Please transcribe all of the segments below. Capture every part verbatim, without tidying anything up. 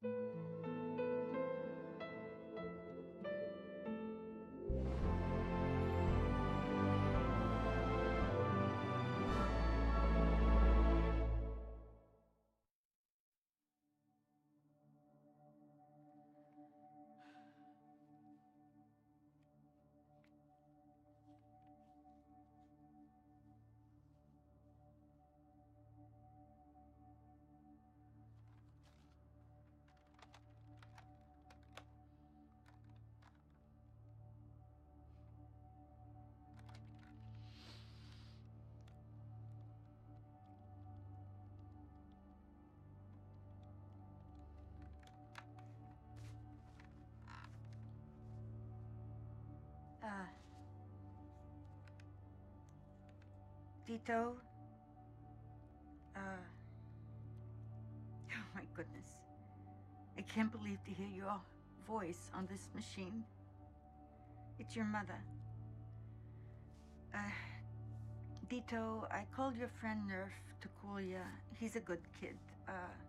Uh, Dito, uh, oh my goodness. I can't believe to hear your voice on this machine. It's your mother. Uh, Dito, I called your friend Nerf to call you. He's a good kid. Uh,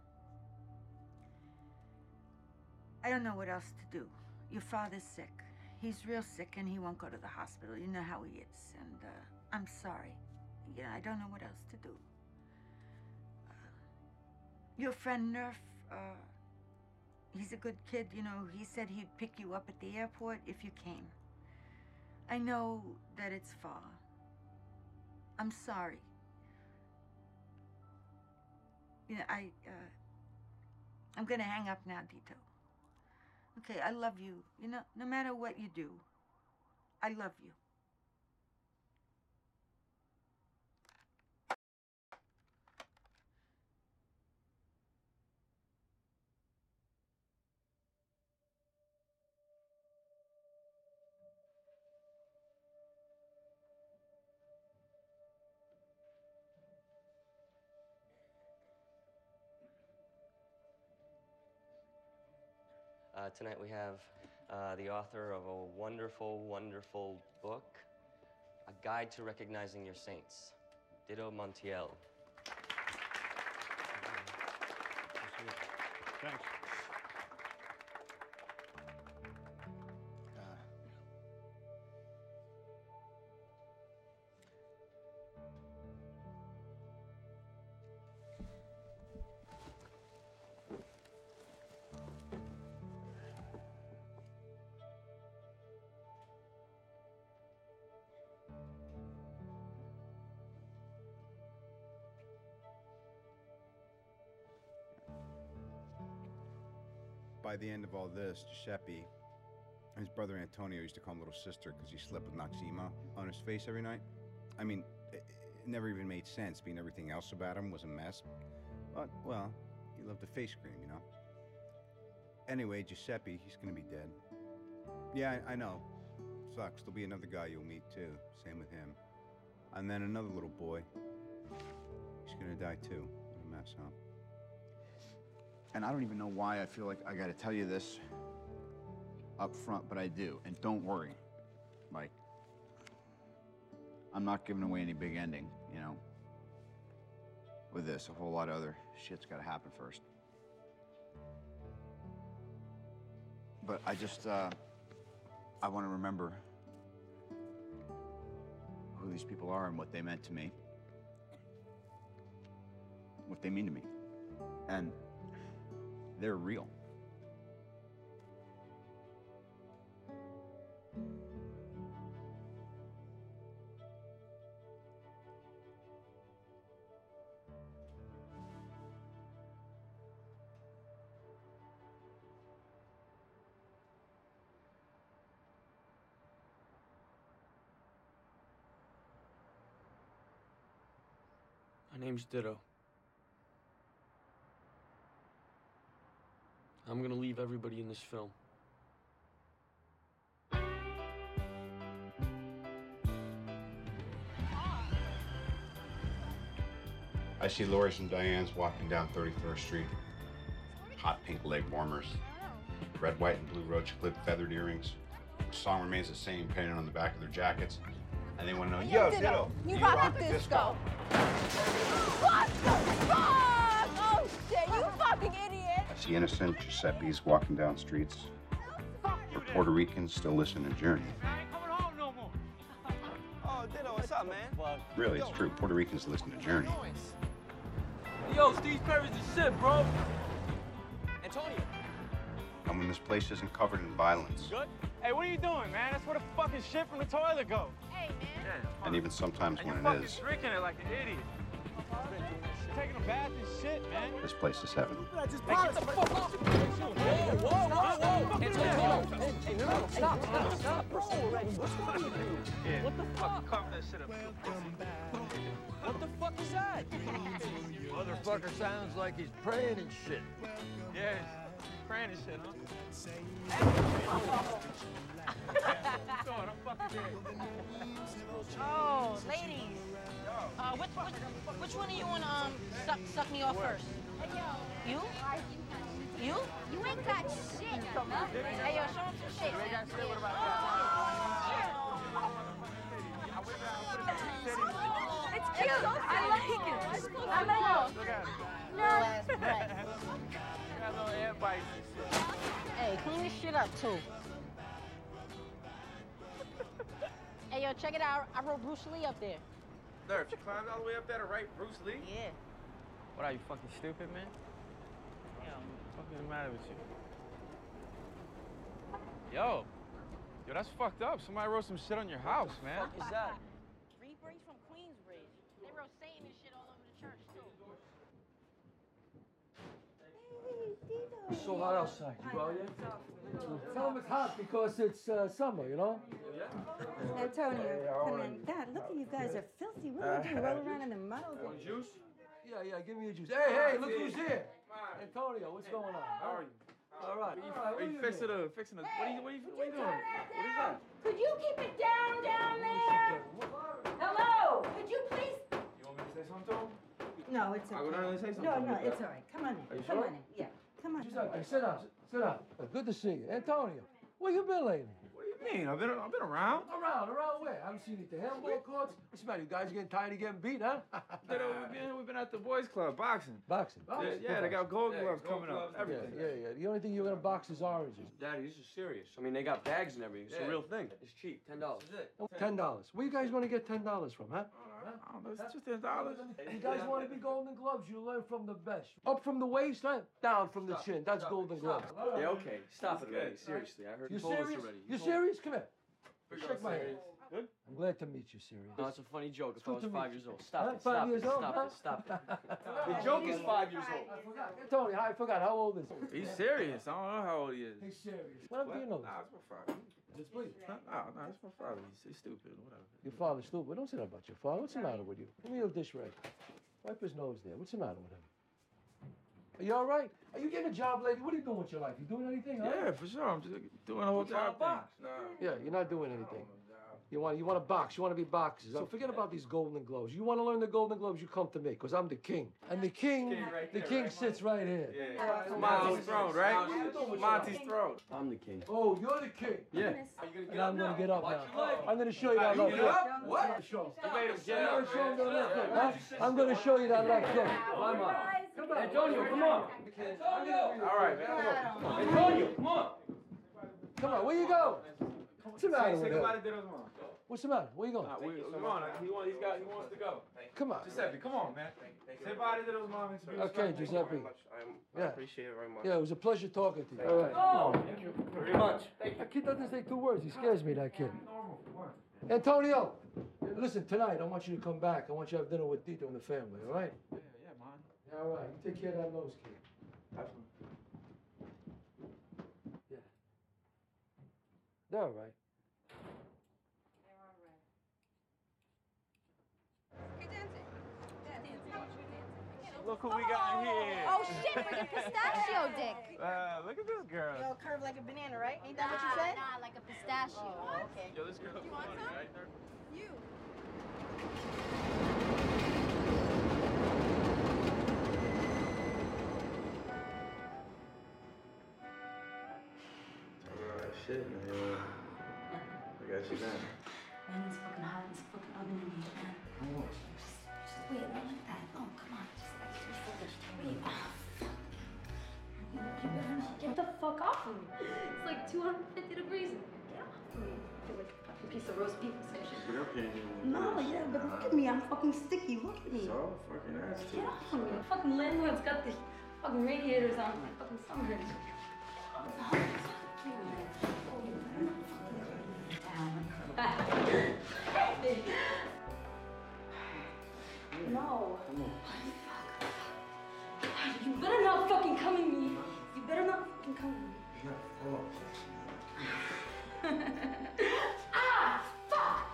I don't know what else to do. Your father's sick. He's real sick and he won't go to the hospital. You know how he is. And uh, I'm sorry. Yeah, I don't know what else to do. Uh, your friend Nerf, uh, he's a good kid. You know, he said he'd pick you up at the airport if you came. I know that it's far. I'm sorry. You know, I, uh, I'm gonna hang up now, Dito. Okay, I love you. You know, no matter what you do, I love you. Uh, tonight we have uh, the author of a wonderful, wonderful book, A Guide to Recognizing Your Saints, Dito Montiel. Thanks. By the end of all this, Giuseppe, his brother Antonio used to call him little sister because he slept with Noxema on his face every night. I mean, it, it never even made sense, being everything else about him was a mess. But, well, he loved the face cream, you know? Anyway, Giuseppe, he's gonna be dead. Yeah, I, I know. Sucks. There'll be another guy you'll meet, too. Same with him. And then another little boy. He's gonna die, too. What a mess, huh? And I don't even know why I feel like I gotta tell you this up front, but I do. And don't worry, Mike. I'm not giving away any big ending, you know? With this, a whole lot of other shit's gotta happen first. But I just, uh, I wanna remember who these people are and what they meant to me. What they mean to me. And they're real. My name's Ditto. I'm gonna leave everybody in this film. I see Lori's and Diane's walking down thirty-first Street. Hot pink leg warmers. Red, white, and blue roach clip feathered earrings. The song remains the same, painted on the back of their jackets. And they want to know, yo, Ditto, Ditto you, you rock, rock the the disco. disco. What the fuck? Oh shit, you fucking idiot. the innocent Giuseppe's walking down streets, or Puerto Ricans still listen to Journey. Oh, Ditto, what's up, man? Really, it's true. Puerto Ricans listen to Journey. Yo, Steve Perry's the shit, bro. Antonio. And when this place isn't covered in violence, Good? Hey, what are you doing, man? That's where the fucking shit from the toilet go. Hey, man. and even sometimes And when you're it fucking is, drinking it like an idiot. Taking a bath and shit, man. this place is heaven. Hey, get the fuck off! Whoa, whoa, whoa, whoa! Antonio! Hey, hey, no, no, stop, stop, stop. Bro, what's wrong with you? Yeah. What the fuck? Cough that shit up. What the fuck is that? Motherfucker sounds like he's praying and shit. Yeah, praying and shit, huh? What's going on? I'm fucking dead. Oh, ladies. Uh, which, which, which one of you wanna um suck, suck me off first? You? You? You ain't got shit. Hey, yo, show him some shit. You ain't got shit? What about It's cute. I like it. I like it. Look at it. Last breath. Got little ant bites and shit. Hey, clean this shit up, too. Hey, yo, check it out. I wrote Bruce Lee up there. Nerf, you climbed all the way up there to write Bruce Lee? Yeah. What are you, fucking stupid, man? Yo, what's the matter with you? Yo, yo, that's fucked up. Somebody wrote some shit on your house, man. What the fuck is that? Three bricks from Queensbridge. They wrote Satan and shit all over the church, too. It's so hot outside. You go out yet? Tell him it's hot because it's uh, summer, you know? Antonio, come in. God, look at you guys are filthy. What do you do? Roll around in the mud? Want juice? Yeah, yeah, give me a juice. Hey, hey, look who's here. Antonio, what's going on? How are you? All right. Are you, All right, are you what fixing doing? a, fixing a, what are you, what are you, what are you doing? What is that? Could you keep it down down there? Hello? Could you please? You want me to say something to him? No, it's I would okay. only say something. No, to him no, like it's that. all right. Come on in. Are you Come sure? on in. Yeah. Come on. Giuseppe, sit down, sit down. Good to see you. Antonio, where you been lately? What do you mean? I've been, I've been around. Around, around where? I haven't seen you at the handball courts. What's the matter? You guys getting tired of getting beat, huh? You know, we've been, we've been at the boys club boxing. Boxing. Yeah, boxing. yeah, they got gold gloves gold coming up. gloves, Yeah, Everything. yeah, yeah. The only thing you're gonna box is oranges. Daddy, this is serious. I mean, they got bags and everything. It's Yeah. a real thing. It's cheap, ten dollars. Ten dollars. Where you guys gonna get ten dollars from, huh? I don't know, it's just ten dollars. You guys want to be Golden Gloves? You learn from the best. Up from the waist, huh? Down from the chin. That's Golden Gloves. Yeah, okay. Stop it already. Seriously, I heard You you told us serious? already. You told- serious? Come here. Figure Shake out my hand. serious. Good? I'm glad to meet you, Sirius. No, it's a funny joke. If I good was to five meet years you. old. Stop Huh? it. Five Stop years it. old, Stop huh? it. Stop it. The joke is five years old. I forgot. Tony, I forgot. How old is he? He's serious. I don't know how old he is. He's serious. What do you know? Nah, it's my father. Just please. No, no, no, it's my father. He's, he's stupid. Whatever. Your father's stupid. Don't say that about your father. What's the matter with you? Give me your dish rag. Wipe his nose there. What's the matter with him? Are you all right? Are you getting a job, lady? What are you doing with your life? You doing anything? Huh? Yeah, for sure. I'm just doing a whole job thing. Nah. Yeah, you're not doing anything. You want you want to box. You want to be boxers. So forget about these Golden Gloves. You want to learn the Golden Gloves, you come to me, because I'm the king. And the king, King right the there, king right? sits right here. Yeah. Monty's throne, right? Monty's throne. I'm the king. Oh, you're the king. Yeah. And I'm going to get up now. I'm going to show you that left hook. What? Show. You made him get I'm up. gonna show you that left hook, huh? I'm going to show you that left hook. Come on. Antonio, come on. All right, man. Antonio, come on. Come on, where you go? What's the matter Say with goodbye him? to Ditto's mom. What's the matter? Where you going? Nah, we, come on. He, want, he's got, he wants to go. Come on. Giuseppe, come on, man. Say bye to Ditto's mom. and introduce Okay, her. Giuseppe. I Yeah. appreciate it very much. Yeah, it was a pleasure talking to you. All right. Oh, thank you very much. That kid doesn't say two words. He scares me, that kid. Antonio, listen, tonight I want you to come back. I want you to have dinner with Tito and the family, all right? Yeah, yeah, man. All right. You take care of that nose kid. Absolutely. Yeah. They're all right. Look who we got here. Oh shit, freaking pistachio dick. Uh, look at this girl. Yo, curved like a banana, right? Ain't that Nah, what you said? nah, like a pistachio. Oh, okay. Yo, this girl. You want some? Right there. You. Alright, shit, man. I got you now. Man, it's fucking hot. It's fucking oven in here, man. Just, just wait, not like that. No, come on. Just, just wait. Oh, fuck. You, you off of me. It's like two hundred fifty degrees. Get off of me. I feel like a fucking piece of roast beef or some shit. Get up here, you No, yeah, but look at me. I'm fucking sticky. Look at me. So fucking ass too. Get off of me. The fucking landlord's got the fucking radiators on. My fucking summer is. No. You better not fucking come at me. You better not fucking come at me. Ah! Fuck!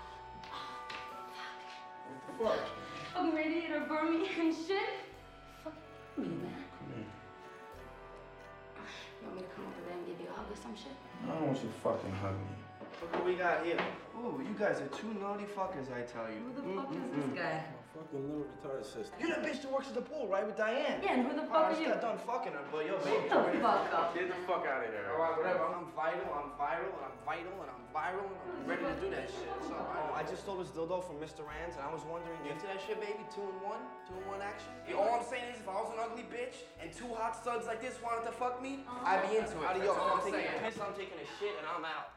What the fuck? Fucking radiator burn me and shit. Fuck me, man. Come here. You want me to come over there and give you a hug or some shit? I don't want you to fucking hug me. Look what we got here. Ooh, you guys are two naughty fuckers, I tell you. Who the fuck is this guy? My fucking little retarded sister. You're that bitch that works at the pool, right, with Diane? Yeah, and who the Oh, fuck I are just you? got done fucking her, but yo, Shut baby. the fuck up. Get the fuck out of here. All right, whatever. I'm vital, I'm viral, and I'm vital, and I'm viral, and I'm ready to do that shit. So, oh, I just stole this dildo from Mister Rand's, and I was wondering, you into that shit, baby? Two in one? Two in one action? Yeah, all I'm saying is, if I was an ugly bitch, and two hot studs like this wanted to fuck me, I'd be into it. Adios. I'm taking a piss, I'm taking a shit, and I'm out.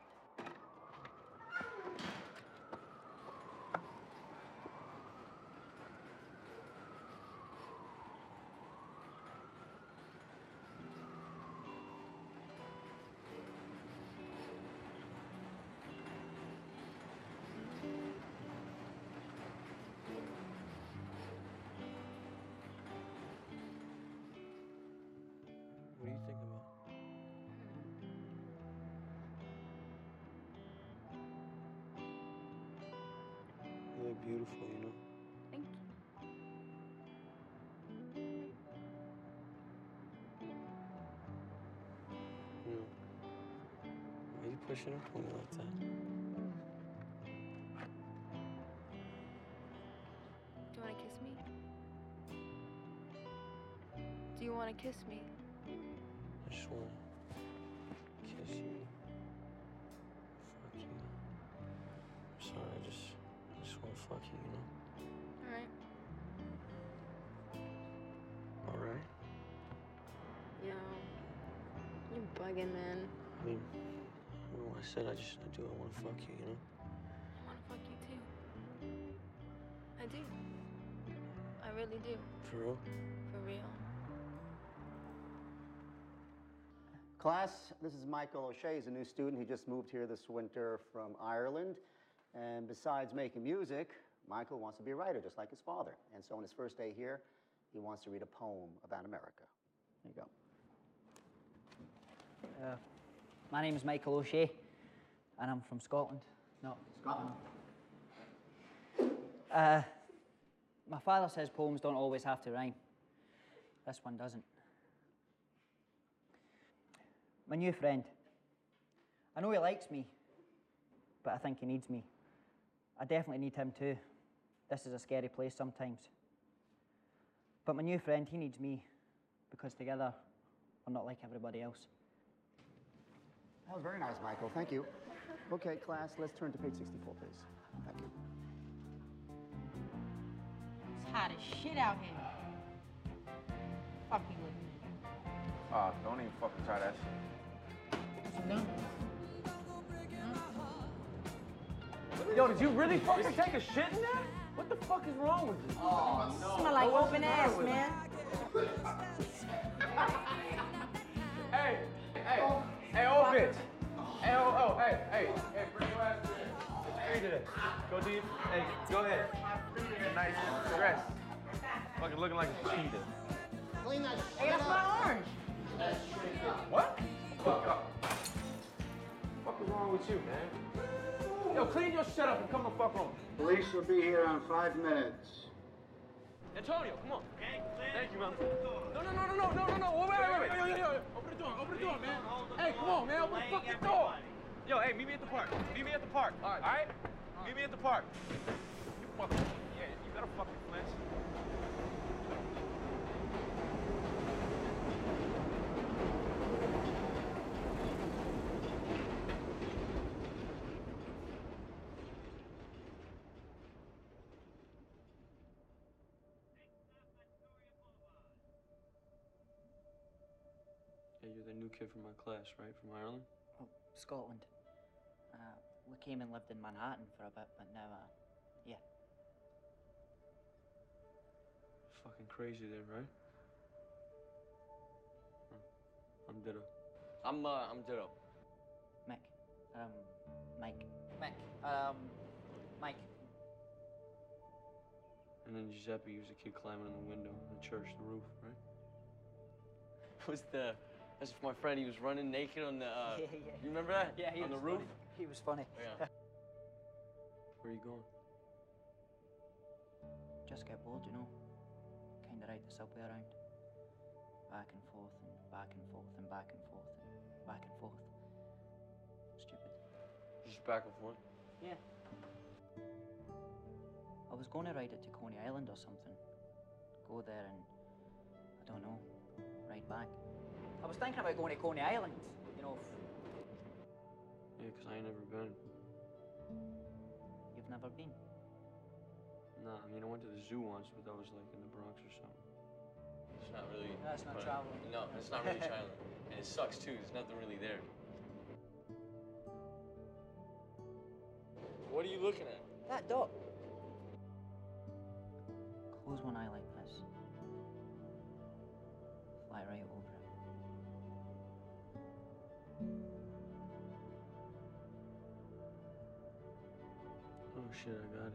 What are you thinking about? You look beautiful, you know? Thank you. You know, why are you pushing up on me like that? Do you want to kiss me? Do you want to kiss me? I just wanna kiss you. Fuck you. I'm sorry, I just, I just wanna fuck you, you know? All right. Alright? Yo, you're bugging, man. I mean, I don't know what I said, I just, I do, I wanna fuck you, you know? I want to fuck you too. I do. I really do. For real? For real. Class, this is Michael O'Shea. He's a new student. He just moved here this winter from Ireland. And besides making music, Michael wants to be a writer, just like his father. And so on his first day here, he wants to read a poem about America. There you go. Uh, my name is Michael O'Shea, and I'm from Scotland. No, Scotland. Uh, my father says poems don't always have to rhyme. This one doesn't. My new friend. I know he likes me, but I think he needs me. I definitely need him too. This is a scary place sometimes. But my new friend, he needs me, because together, we're not like everybody else. That was very nice, Michael. Thank you. Okay, class, let's turn to page sixty-four, please. Thank you. It's hot as shit out here. Fucking with me. Oh, don't even fucking try that shit. No. Yo, did you really fucking take a shit in there? What the fuck is wrong with you? Oh, no. Smell like open ass, man. Hey, hey, hey, old bitch. Hey, oh, oh, hey, hey, hey, bring your ass here. What you read today? Go deep. Hey, go ahead. Nice dress. Fucking looking like a cheetah. Clean that Hey, that's my orange. What? Fuck up. What is wrong with you, man? Yo, clean your shit up and come the fuck home. Police will be here in five minutes. Antonio, come on. Thank you, man. No, no, no, no, no, no, no, no. Wait, wait, wait, wait. Yo, yo, yo, yo. Open the door, open the door, man. Hey, come on, man. Open the fucking door. Yo, hey, meet me at the park. Meet me at the park. All right. All right? Meet me at the park. You fucking, yeah, you better fucking flinch. Yeah, you're the new kid from my class, right? From Ireland? Oh, Scotland. Uh, we came and lived in Manhattan for a bit, but now, uh, yeah. Fucking crazy there, right? Huh. I'm Ditto. I'm, uh, I'm Ditto. Mick. Um, Mike. Mick. Um, Mike. And then Giuseppe, he was a kid climbing on the window in the church, the roof, right? Was the, that's my friend, he was running naked on the, uh, Yeah, yeah. you remember that? Yeah, he on was the roof? funny. He was funny. Yeah. Where are you going? Just get bored, you know. Kind of ride the subway around. Back and forth and back and forth and back and forth and back and forth. Stupid. Just back and forth? Yeah. I was going to ride it to Coney Island or something. Go there and, I don't know, ride back. I was thinking about going to Coney Island, you know. Yeah, because I ain't never been. You've never been? Nah, I mean, I went to the zoo once, but that was like in the Bronx or something. It's not really. That's not but- traveling. No, it's not really traveling. And it sucks too. There's nothing really there. What are you looking at? That dot. Close one eye like this. Fly right over it. Oh shit, I got it.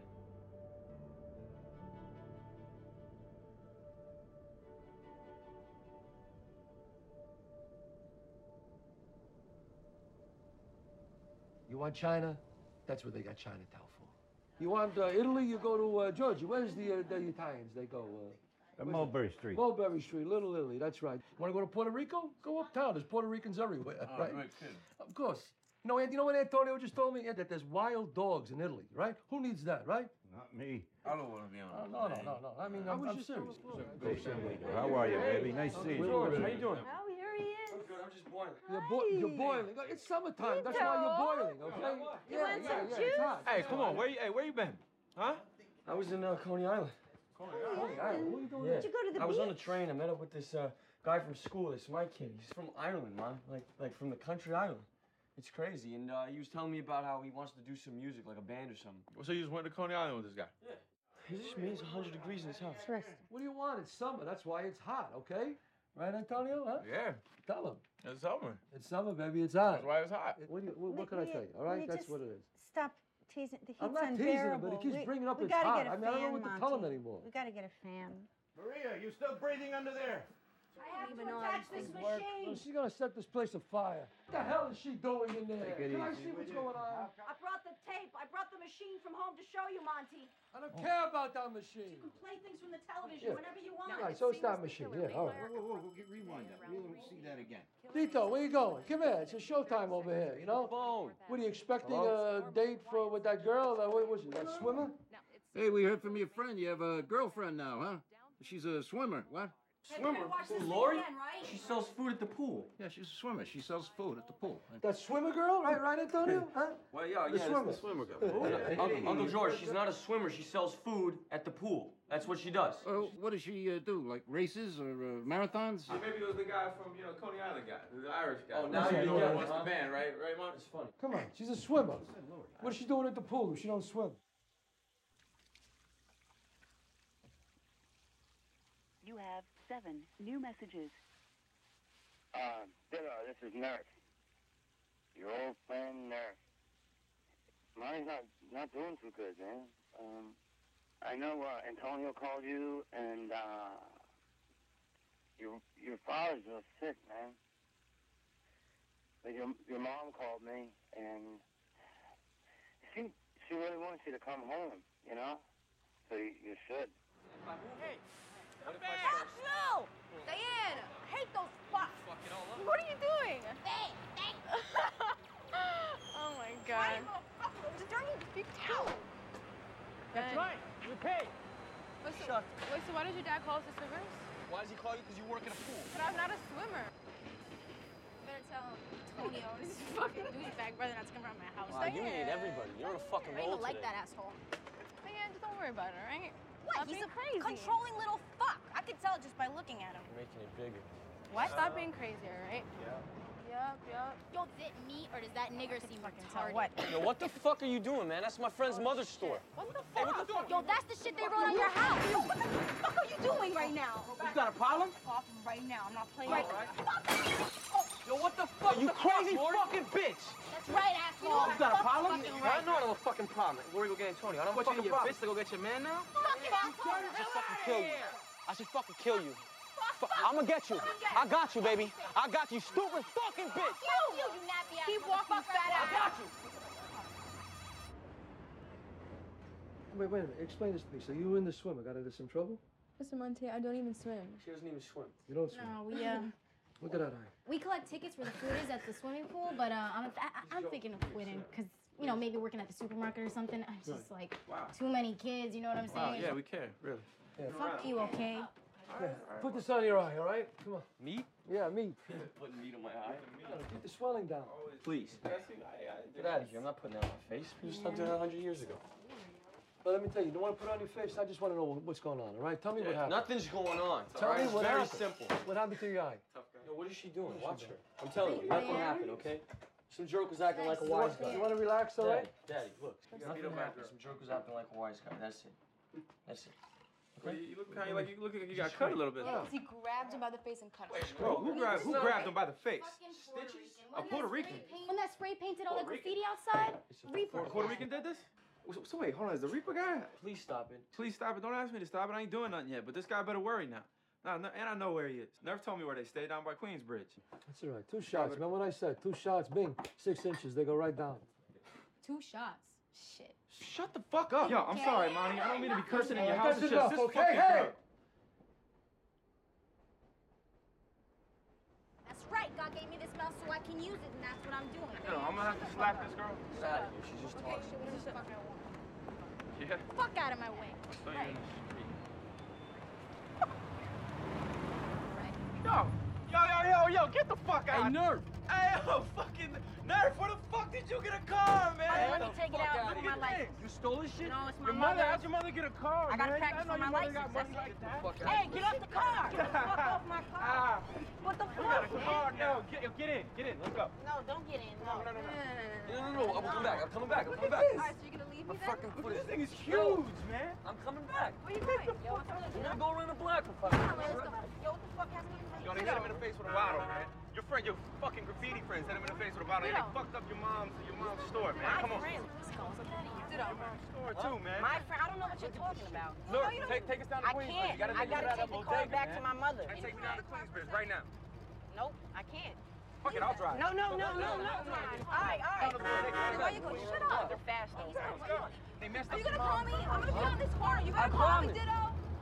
You want China? That's what they got Chinatown for. You want uh, Italy? You go to uh, Georgia. Where's the uh, the Italians? They go. Uh, Uh, Mulberry Street. Mulberry Street, Little Italy. That's right. Want to go to Puerto Rico? Go uptown. There's Puerto Ricans everywhere, Oh, right? good kid. Of course. You know, and you know what Antonio just told me? Yeah, that there's wild dogs in Italy, right? Who needs that, right? Not me. I don't want to be on Oh, the no, no, no, no. I mean, I I'm, was I'm just- serious. Hey, Cindy. How are you, baby? Nice seeing you. George, how you doing? Oh, here he is. I'm good, I'm just boiling. You're, bo- you're boiling. It's summertime. That's why you're boiling, okay? You want some yeah, juice? It's hot. Hey, come on, where you, hey, where you been? Huh? I was in uh, Coney Island. Coney Island? What are you doing Yeah. there? Did you go to the I was on the beach? train. I met up with this uh, guy from school. This my kid. He's from Ireland, man. Like, like from the country Ireland. It's crazy. And uh, he was telling me about how he wants to do some music, like a band or something. So you just went to Coney Island with this guy? Yeah. It's just me. It's one hundred degrees in this house. What do you want? It's summer. That's why it's hot, okay? Right, Antonio? Huh? Yeah. Tell him. It's summer. It's summer, baby. It's hot. That's why it's hot. What, do you, what, what can I Will tell you- you? All will right, you that's just what it is. Stop teasing. The heat's I'm not teasing him, unbearable. but he keeps we, bringing up we it's gotta hot. Get a I mean, I don't know fan, what to tell him Monty. anymore. We gotta get a fan. Maria, you still breathing under there? I have to attach this Well, machine. she's gonna set this place afire. What the hell is she doing in there? Take it Can I easy, see what's will you? going on? I brought the tape. I brought the machine from home to show you, Monty. I don't care about that machine. You can play things from the television Yeah. whenever you want. All right, so it's that machine. Yeah, all right. Whoa, whoa, whoa, get- rewind that. We don't see that again. Tito, where you going? Come here. It's a showtime over here, you know? Phone. What are you expecting a date for with that girl? Uh, what was she, that swimmer? Hey, we heard from your friend. You have a girlfriend now, huh? She's a swimmer. What? Hey, Swimmer? better watch Who, this thing Lori? again, right? She sells food at the pool. Yeah, she's a swimmer. She sells food at the pool. That swimmer girl, right, right, Antonio? Huh? Well, yeah, The yeah. swimmer. That's the swimmer girl. Uncle, Uncle George, she's not a swimmer. She sells food at the pool. That's what she does. Oh, what does she uh, do? Like races or uh, marathons? Maybe it was the guy from, you know, Coney Island guy. The Irish guy. Oh, now you you know get it, what's huh? the band, right? Right, Mom? It's funny. Come on, she's a swimmer. What is she doing at the pool if she don't swim? You have seven new messages. Uh, Ditto, this is Nerf. Your old friend Nerf. Mine's not not doing too good, man. Um, I know uh, Antonio called you, and uh, your your father's real sick, man. But your your mom called me, and she she really wants you to come home, you know. So you, you should. Hey, Fuck no! Diane, I hate those fucks. What are you doing? Hey, thank Oh my god. Just don't you speak out. That's right. You pay. Wait, so, wait, so why does your dad call us the swimmers? Why does he call you? Because you work in a pool. But I'm not a swimmer. Better tell Antonio, this fucking douchebag brother that's coming around my house. Wow, you need everybody. You're on a fucking I roll don't like today. that asshole. Diane, just don't worry about it, all right? What? Stop He's being a crazy. controlling little fuck. I could tell just by looking at him. You're making it bigger. What? Stop being crazy, all right? Yeah. Yup, yup. Yo, is it me or does that nigger seem retarded? What? Yo, what the fuck are you doing, man? That's my friend's mother's store. What the Hey, fuck? what the fuck? Yo, that's the shit they wrote on your house. Yo, what the fuck are you doing right now? You got a problem? Off right now. I'm not playing. Right. Yo, what the fuck? You crazy fucking bitch! That's right, asshole. You got a problem? Fucking I right. know I don't have a fucking problem. Where you go get Antonio? I don't have a What, you fucking in your problem. fist to go get your man now? Fucking asshole. I should fucking kill you. I should fucking kill you. Fu- I'm gonna get you. I got you, baby. I got you, stupid fucking bitch. Fuck you, you nappy ass. Keep walking, fat I ass. got you. Wait, wait a minute. Explain this to me. So you were in the swim. I got into some trouble? Mister Monte, I don't even swim. She doesn't even swim. You don't swim? No, we, uh, Look at that eye. we collect tickets where the food is at the swimming pool, but uh, I'm, I, I'm thinking of quitting because, you know, maybe working at the supermarket or something. I'm just like, Wow. too many kids, you know what I'm Wow, saying? yeah, we care, really. Yeah. Fuck you, okay? Yeah. Put this on your eye, all right? Come on. Meat? Yeah, meat. Putting meat on my eye. Keep the swelling down. Please. Get out of here. I'm not putting that on my face. We stopped doing that a hundred years ago. Well, let me tell you, you don't want to put it on your face. I just want to know what's going on, all right? Tell me what happened. Nothing's going on. Tell all right? me It's what very happened. simple. What happened to your eye? Yo, what is she doing? Watch her. I'm telling you, nothing happened, okay? Some jerk was acting like a You wise want, guy. you want to relax, all right? Daddy, Daddy, look. Nothing happened. Some jerk was acting like a wise guy. That's it. That's it. Well, you, you look kind of like you look like you got cut a little bit. Yeah, 'cause he grabbed him by the face and cut him. Bro, who grabbed who grabbed him by the face? A When Puerto that Rican. spray paint- When that spray painted all the graffiti outside, Reaper. A Puerto Rican did this? So, so wait, hold on. Is the Reaper guy? Please stop it. Please stop it. Don't ask me to stop it. I ain't doing nothing yet. But this guy better worry now. Nah, no, and I know where he is. Never told me where they stay, down by Queensbridge. That's all right. Two shots. Remember what I said? Two shots, bing. Six inches. They go right down. Two shots. Shit. Shut the fuck up. Yo, I'm sorry, Monty. I don't mean to be cursing in your Okay, house. that's It's enough, just this okay? fucking Hey! girl. That's right. God gave me this mouth so I can use it, and that's what I'm doing. Yo, I'm gonna have to slap this girl. Get out of here. She's just Okay, talking. shit, whatever the fuck I want. Yeah. Fuck out of my way. I saw you in the street. Right. Yo, yo, yo, yo, yo, get the fuck out. Hey, Nerf. Hey, yo, fucking Nerf, where the fuck did you get a car, man? Hey, let me take it out. Look at my life. You stole this shit? No, it's my Your mother, mother. how'd your mother get a car, I gotta man? practice know on my your mother license. got money That's like it. that. Fuck out. Hey, get off the car. Get the fuck off my car. Ah, What the you got a fuck, car. man? No, get, yo, get in, get in, let's go. No, don't get in. No, no, no, no. No, no, no. I'm coming back. I'm coming back. I'm coming back. All right, so you're gonna leave me then? Fucking Look, put this it. thing is huge, man. I'm coming back. Where you going? Yo, what's up? We're gonna go around the block for five Come on, minutes. let's go. Yo, what the fuck has to Yo, they hit him in the face with a bottle, man. Your friend, your fucking graffiti friends hit him in the face with a bottle. And they fucked up your mom's, your mom's store, man. My Come on. friend. Let's go. What's up? Ditto. Store too, man. My friend, I don't know what you're talking about. Look, take, take us down to I Queensbridge. can't. You gotta I take us gotta down take to the car Bodega, back man. to my mother. And take me down to Queensbridge right now. Nope, I can't. Fuck it, I'll drive. No, no, no, no, no. All right, all right. Why you going? Shut up. They're fast though. Let's go. They messed Are up you gonna your call mom. me? I'm gonna be on this corner. You I gonna call me, promise. Ditto?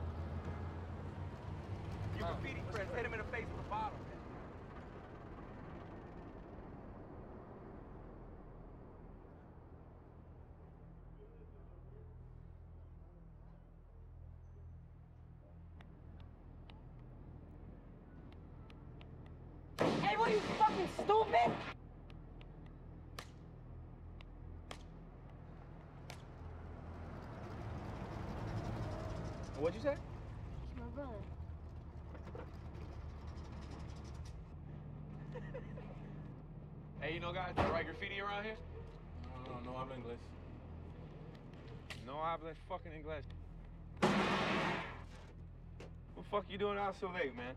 Your graffiti friends hit him in the face with a bottle. Hey, what are you fucking stupid? What'd you say? It's my brother. Hey, you know guys that write graffiti around here? No, no, no habla English. No habla fucking English. What the fuck you doing out so late, man?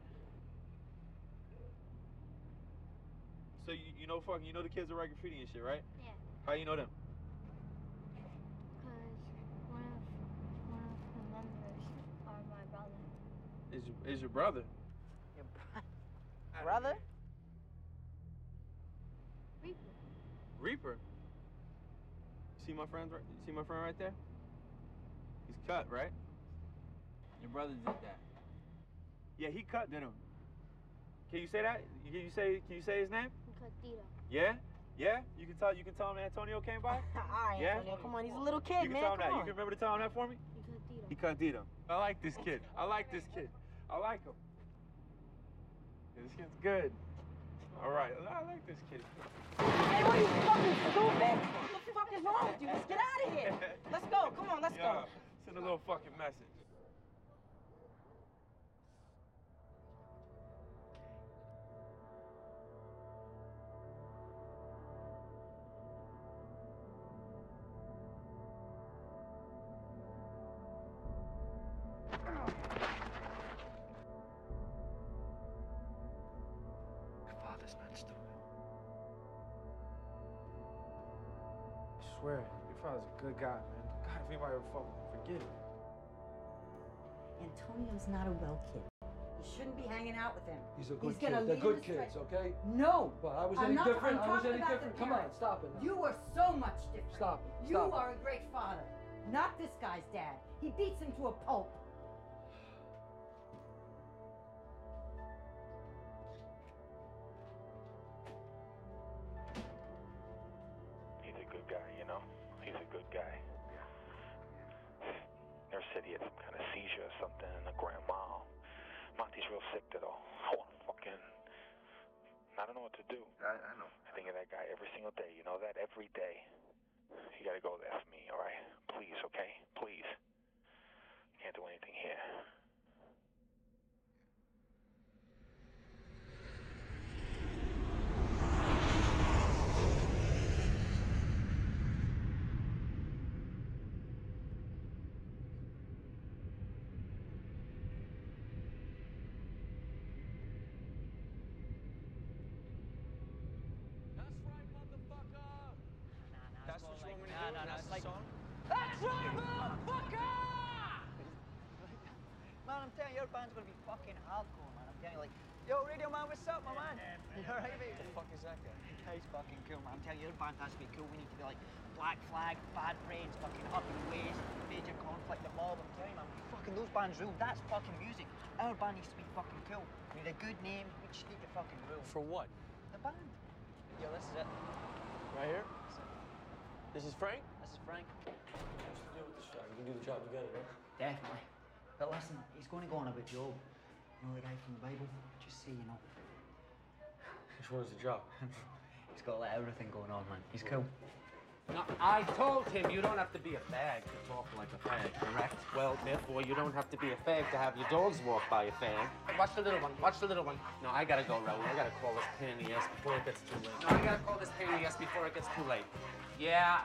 So you, you know fucking, you know the kids that write graffiti and shit, right? Yeah. How you know them? Because one of, one of the members are my brother. Is your, is your brother? Your brother? Reaper. Reaper. See my friend right? See my friend right there? He's cut, right? Your brother did that. Yeah, he cut, didn't he? Can you say that? Can you say? Can you say his name? Because Tito. Yeah, yeah. You can tell. You can tell him Antonio came by. All right, Yeah? Antonio, come on. He's a little kid, You can man. tell him come that. on. You can remember to tell him that for me. Because Tito. He cut Dito. I like this kid. I like this kid. I like him. Yeah, this kid's good. All right, I like this kid. Hey, what are you fucking stupid? What the fuck is wrong with you? Let's get out of here. Let's go. Come on, let's Yeah, go. send a little fucking message. swear, your father's a good guy, man. God, if anybody ever fuck with him, forget it. Antonio's not a well kid. You shouldn't be hanging out with him. He's a good He's gonna kid. They're lead good him astray. kids, okay? No. But I was I'm any not, different? I'm I was talking any about the different? Come on, parents. stop it now. You are so much different. Stop it. You Stop it. are a great father. Not this guy's dad. He beats him to a pulp. He's a good guy, you know? He's a good guy. Nurse said he had some kind of seizure or something in the Grand Mile. Monty's real sick though. I want to fucking... I don't know what to do. I, I know. I think of that guy every single day. You know that? Every day. You gotta go there for me, all right? Please, okay? Please. Can't do anything here. That's what you want me to do? Nah, nah, That's it's the like- song? That's right, motherfucker! Man, I'm telling you, your band's gonna be fucking hardcore, man. I'm telling you, like, yo, Radio Man, what's up, my man? You alright, mate? Who the fuck is that guy? He's fucking cool, man. I'm telling you, your band has to be cool. We need to be like Black Flag, Bad Brains, fucking Up in Ways, Major Conflict, The Mob. I'm telling you, man, fucking those bands rule. That's fucking music. Our band needs to be fucking cool. We need a good name. We just need to fucking rule. For what? The band. Yo, this is it. Right here? This is Frank? This is Frank. What's the deal with this job? You can do the job together, right? Definitely. But listen, he's going to go on about Job. You know the guy from the Bible? Just say, you know. Which one's the job? He's got like everything going on, man. He's cool. No, I told him you don't have to be a fag to talk like a fag, correct? Well, therefore, you don't have to be a fag to have your dogs walk by a fag. Watch the little one, watch the little one. No, I gotta go, Raul. I gotta call this pain in the ass before it gets too late. No, I gotta call this pain in the ass before it gets too late. Yeah.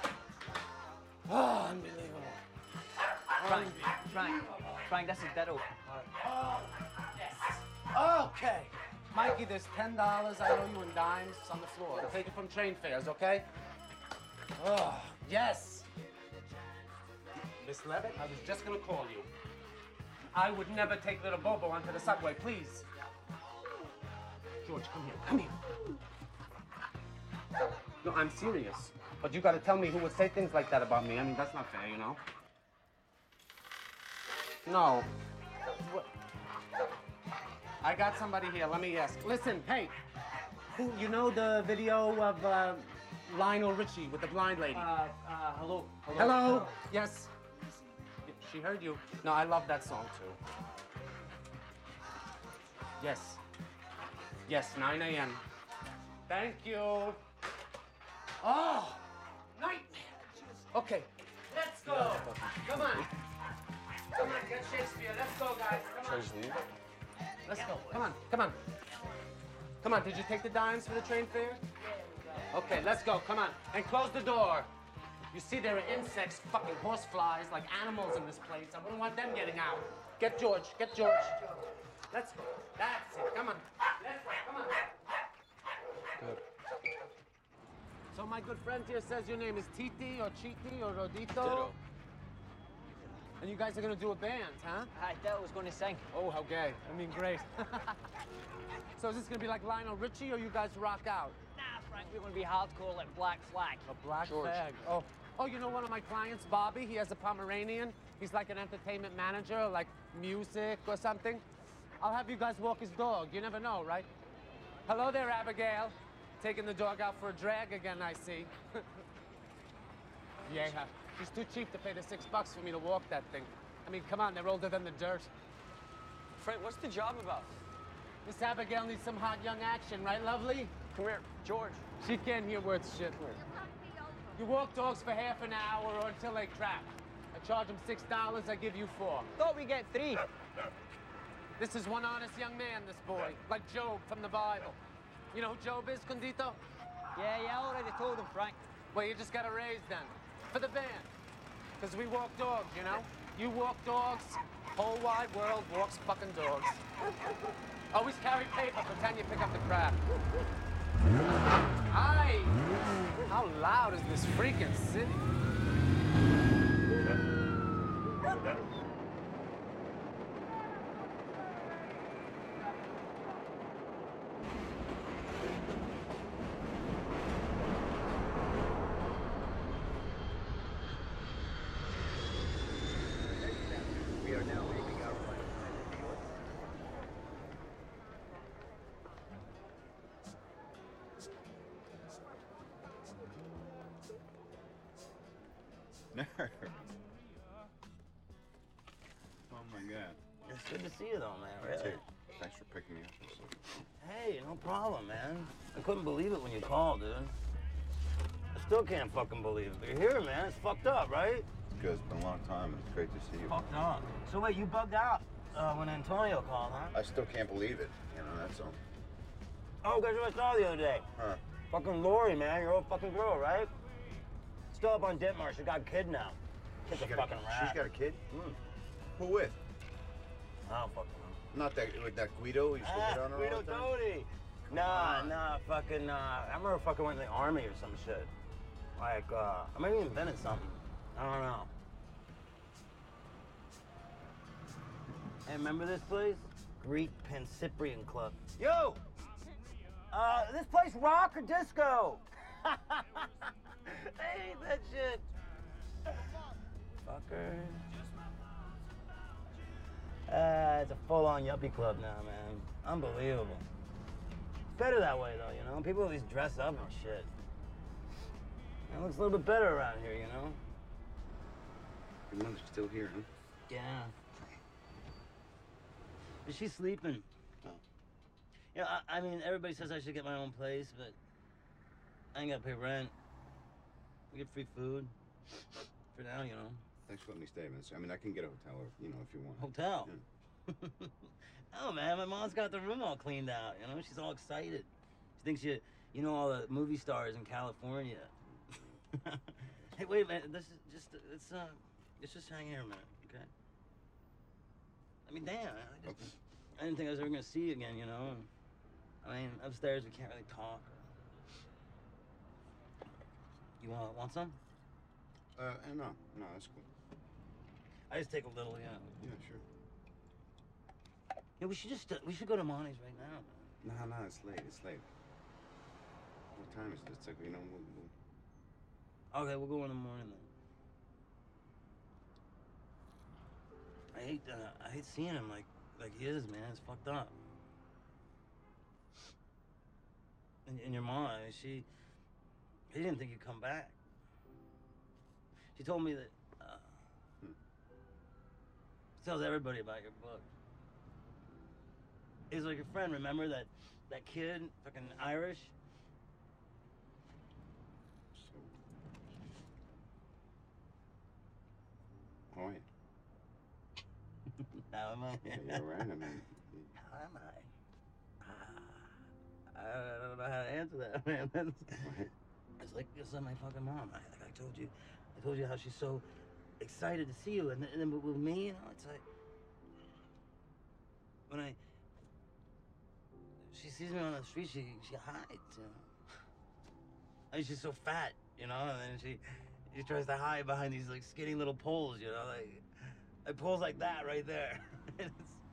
Oh, unbelievable. Frank, Frank, Frank, this is Ditto. Oh, yes. Okay. Mikey, there's ten dollars I owe you in dimes on the floor. I'll take it from train fares, okay? Oh, yes. Miss Levitt, I was just gonna call you. I would never take little Bobo onto the subway, please. George, come here, come here. No, I'm serious. But you gotta tell me who would say things like that about me. I mean, that's not fair, you know? No. What? I got somebody here, let me ask. Listen, hey, who, you know the video of uh, Lionel Richie with the blind lady? Uh, uh, hello. Hello. Hello? Yes. She heard you. No, I love that song too. Yes. Yes, nine A M Thank you. Oh, nightmare. Okay, let's go. Come on. Come on, get Shakespeare. Let's go, guys. Come Should I on. just leave? Let's go. Come on, come on. Come on, did you take the dimes for the train fare? Okay, let's go. Come on. And close the door. You see, there are insects, fucking horseflies, like animals in this place. I wouldn't want them getting out. Get George. Get George. Let's go. That's it. Come on. Let's go. Come on. Good. So my good friend here says your name is Titi or Chiti or Rodito. Ditto. And you guys are gonna do a band, huh? Hi, Ditto was going to sing. Oh, how gay. I mean, great. So is this gonna be like Lionel Richie or you guys rock out? Nah, Frank, we're going to be hardcore like Black Flag. A black George. flag. Oh. Oh, you know one of my clients, Bobby? He has a Pomeranian. He's like an entertainment manager, like music or something. I'll have you guys walk his dog. You never know, right? Hello there, Abigail. Taking the dog out for a drag again, I see. Yeah, she's too cheap to pay the six bucks for me to walk that thing. I mean, come on, they're older than the dirt. Frank, what's the job about? Miss Abigail needs some hot young action, right, lovely? Come here, George. She can't hear worth shit. You walk dogs for half an hour or until they crap. I charge them six dollars, I give you four. Thought we get three. This is one honest young man, this boy, like Job from the Bible. You know who Job is, Condito? Yeah, yeah, I already told him, Frank. Well, you just got a raise then. For the band. Because we walk dogs, you know? You walk dogs, whole wide world walks fucking dogs. Always carry paper, pretend you pick up the crap. Hi! How loud is this freaking city? We are now making our way. Nerve. Oh my God. It's good to see you though, man, really. Thanks for picking me up. Hey, no problem, man. I couldn't believe it when you called, dude. I still can't fucking believe it. But you're here, man. It's fucked up, right? It's good. It's been a long time. It's great to see you. Fucked up. So wait, you bugged out uh, when Antonio called, huh? I still can't believe it. You know, that's all. Oh, guess what I saw the other day? Huh? Fucking Lori, man. Your old fucking girl, right? Still up on Ditmar. She got kidnapped. Kids a got fucking a, rat. She's got a kid? Mm. Who with? I don't fucking know. Not that, with that Guido who used to Ah, hit on her all Guido the time? Doty. Nah, nah, fucking, uh, I remember fucking went in the army or some shit. Like, uh, I maybe invented something. I don't know. Hey, remember this place? Greek Pancyprian Club. Yo! Uh, this place rock or disco? I hate that shit. Fucker. Uh, it's a full-on yuppie club now, man. Unbelievable. It's better that way, though, you know? People at least dress up and shit. It looks a little bit better around here, you know? Your mother's still here, huh? Yeah. But she's sleeping. Oh. Yeah, I, I mean, everybody says I should get my own place, but I ain't gotta pay rent. We get free food. For now, you know. Thanks for letting me stay, Vince. I mean, I can get a hotel, if, you know, if you want. Hotel? Yeah. Oh, man, my mom's got the room all cleaned out, you know? She's all excited. She thinks you, you know all the movie stars in California. Hey, wait a minute. This is just, it's, uh, let's just hang here a minute, okay? I mean, damn, I just, Okay. I didn't think I was ever gonna see you again, you know? I mean, upstairs we can't really talk. You want, want some? Uh, no, no, that's cool. I just take a little, yeah. Yeah, sure. Yeah, we should just, uh, we should go to Monty's right now. No, no, it's late, it's late. What time is it? It's like, you know, we'll, we'll... Okay, we'll go in the morning then. I hate, uh, I hate seeing him like, like he is, man. It's fucked up. And, and your mom, she, she didn't think you'd come back. She told me that, uh, Hmm. she tells everybody about your book. He's like your friend, remember that, that kid, fucking Irish? So... How are you? How am I? Yeah, you're right, I mean... How am I? Ah, I don't know how to answer that, man. That's, it's like it's like my fucking mom. I, like I told you, I told you how she's so excited to see you, and then, and then with me, you know, it's like when I she sees me on the street, she she hides, you know. I mean, she's so fat, you know, and then she she tries to hide behind these like skinny little poles, you know, like like poles like that right there. It's,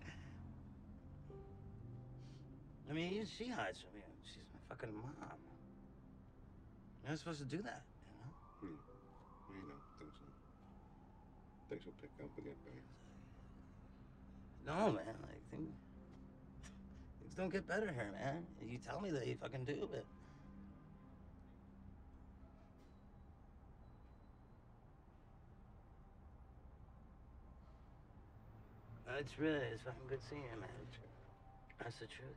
I mean, she hides from you. She's my fucking mom. You're not supposed to do that, you know? Hmm. I know, things will... Things will pick up again, better. No, man, like, things, things don't get better here, man. You tell me that you fucking do, but... It's really, it's fucking good seeing you, man. That's the truth.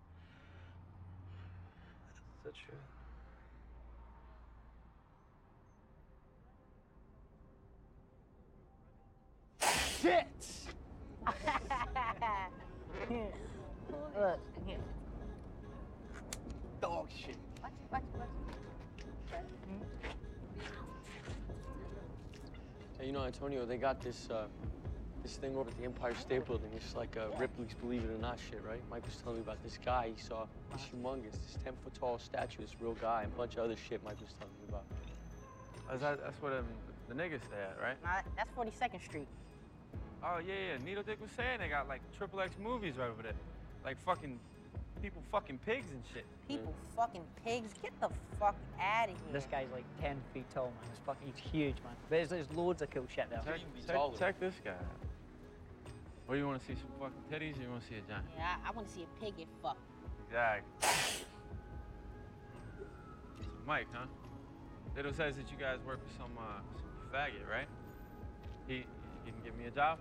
That's the truth. Shit! Look, here. Dog shit. Watch, watch, watch. Hey, you know, Antonio, they got this, uh, This thing over at the Empire State Building, it's like uh, Ripley's Believe It or Not shit, right? Mike was telling me about this guy he saw, this humongous, this ten foot tall statue, this real guy, and a bunch of other shit Mike was telling me about. Oh, that, that's where them, the niggas stay at, right? Nah, that's forty-second Street. Oh, yeah, yeah. Needle Dick was saying they got like triple X movies right over there. Like fucking people fucking pigs and shit. People fucking pigs. Get the fuck out of here. This guy's like ten feet tall, man. He's fucking, he's huge, man. But there's, there's loads of cool shit there. Check, check, check this guy out. What, do you want to see some fucking titties or you want to see a giant? Yeah, I, I want to see a pig get fucked. Exactly. Mike, huh? Little says that you guys work for some, uh, some faggot, right? He, he can give me a job?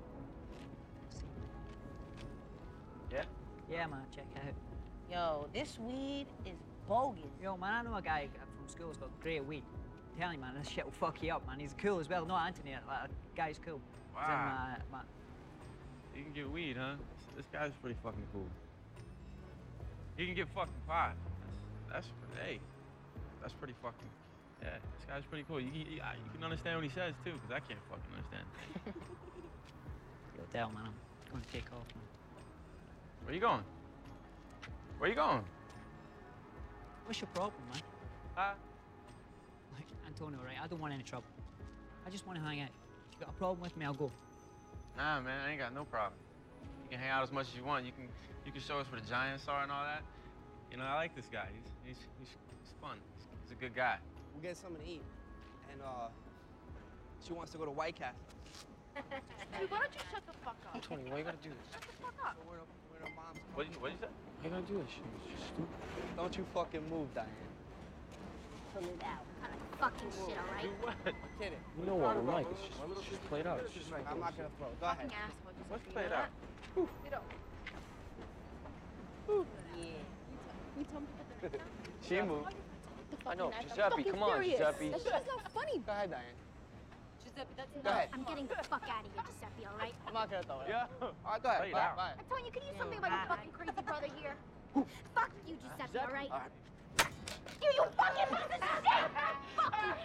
Yeah? Yeah, man, check it out. Yo, this weed is bogus. Yo, man, I know a guy from school who's got great weed. I'm telling you, man, this shit will fuck you up, man. He's cool as well. No, Anthony, that guy's cool. He's in, Wow. uh, my, You can get weed, huh? This, this guy's pretty fucking cool. He can get fucking pot. That's, that's hey, that's pretty fucking, yeah, this guy's pretty cool. You, you, you can understand what he says, too, because I can't fucking understand. Yo, tell, man, I'm going to take off, man. Where you going? Where you going? What's your problem, man? Huh? Like, Antonio, right, I don't want any trouble. I just want to hang out. If you got a problem with me, I'll go. Nah, man, I ain't got no problem. You can hang out as much as you want. You can, you can show us where the giants are and all that. You know, I like this guy. He's, he's, he's, he's fun. He's, he's a good guy. We'll get something to eat. And, uh, she wants to go to White Castle. Dude, why don't you shut the fuck up? Tony, why you gotta do this? Shut the fuck up. So where the, where the mom's What did you, what did you say? Why you gotta do this shit? It's just stupid. Don't you fucking move, Diane. Pull it out. I like fucking shit, all right? Do what? Kidding. You know what, Mike, it's just, it's just played out. It's just Right, I'm not gonna throw. Go ahead. Fucking asshole. Just Let's you play it know out. that? You don't. Yeah. You told me to put the knife down? She moved. I know, I'm Giuseppe, fucking come on, furious. Giuseppe. That shit's not funny. Go ahead, Diane. Giuseppe, that's Go ahead. I'm getting the fuck out of here, Giuseppe, all right? I'm not gonna throw it. Yeah. All right, go ahead. Play it Bye, out. bye. Antonio, can you do something about your fucking crazy brother here? Fuck you, Giuseppe, all right? All right. You, you fucking piece of shit! Fuck you!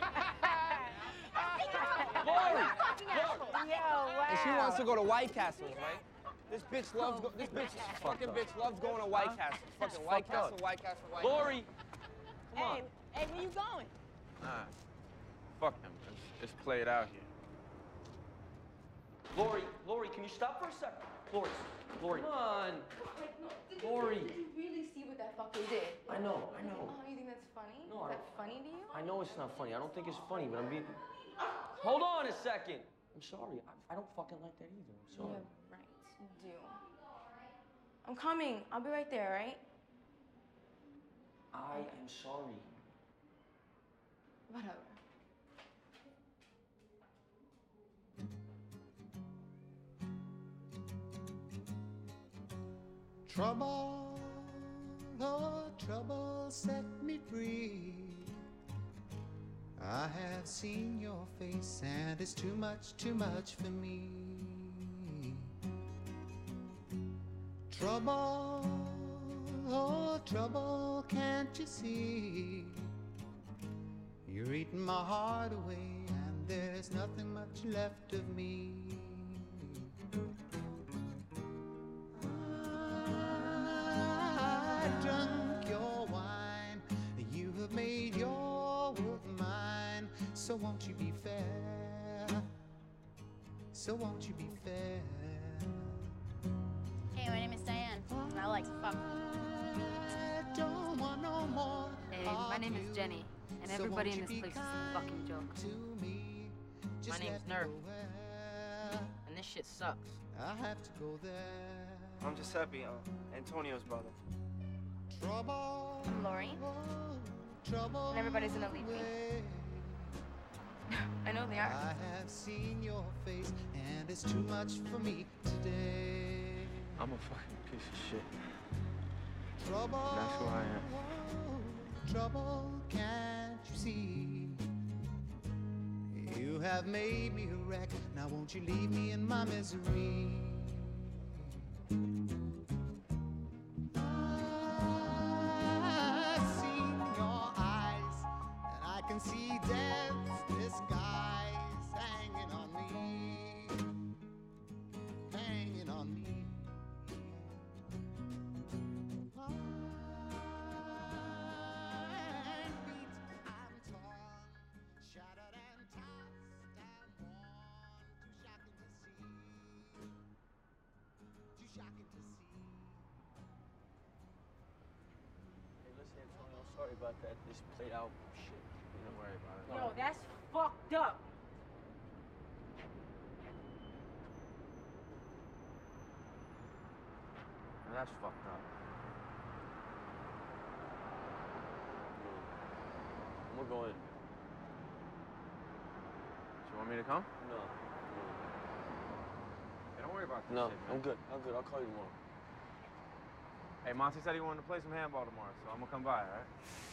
Lori! Fucking asshole! And she wants to go to White Castles, right? This bitch loves go this bitch fucking bitch loves going to White Castles. Fucking White fucked up. Castle, White Castle, White Lori! Come on. Hey, hey, where you going? Nah. Fuck him. Let's, let's play it out here. Lori, Lori, can you stop for a second? Lori, Lori. Come on. Like, no, did Lori. You, did you really see what that fucker did? I know, I know. Oh, you think that's funny? No, Is I that funny to you? I know it's not funny. I don't think it's funny, but I'm being... Hold on a second. I'm sorry. I, I don't fucking like that either. I'm sorry. Yeah, right. You do. I'm coming. I'll be right there, right? I am sorry. Whatever. Trouble, oh, trouble set me free. I have seen your face and it's too much, too much for me. Trouble, oh, trouble, can't you see? You're eating my heart away and there's nothing much left of me. I've drunk your wine, you have made your world mine. So won't you be fair? So won't you be fair? Hey, my name is Diane, and I like to fuck. I don't want no more. Hey, my name is Jenny, and everybody in this place is a fucking joke. My name's Nerf, and this shit sucks. I have to go there. I'm Giuseppe, uh, Antonio's brother. Trouble, I'm Lori, trouble. and everybody's gonna leave me. I know they are. I have seen your face, and it's too much for me today. I'm a fucking piece of shit. Trouble, That's who I am. trouble, can't you see? You have made me a wreck. Now won't you leave me in my misery? I've seen your eyes, and I can see death's disguise hanging on me. worry about that. This played out shit. Don't worry about it. Yo, that's fucked up. Man, that's fucked up. I'm gonna go in. You want me to come? No. Hey, don't worry about this No, shit, man. I'm good. I'm good. I'll call you tomorrow. Hey, Monty said he wanted to play some handball tomorrow, so I'm gonna come by, all right?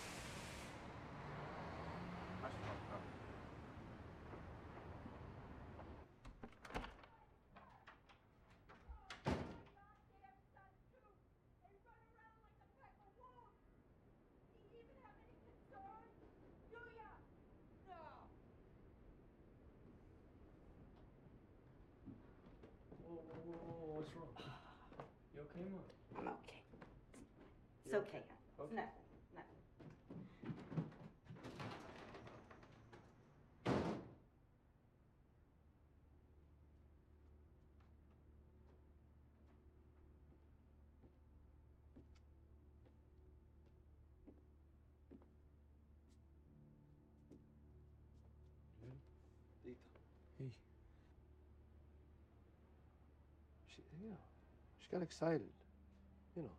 That's fucked up. Whoa, whoa, whoa, whoa, what's wrong? You okay, Mom? I'm okay. It's You okay. It's Okay. nothing. Nothing. Dito. Hey. She, you know, she got excited. You know.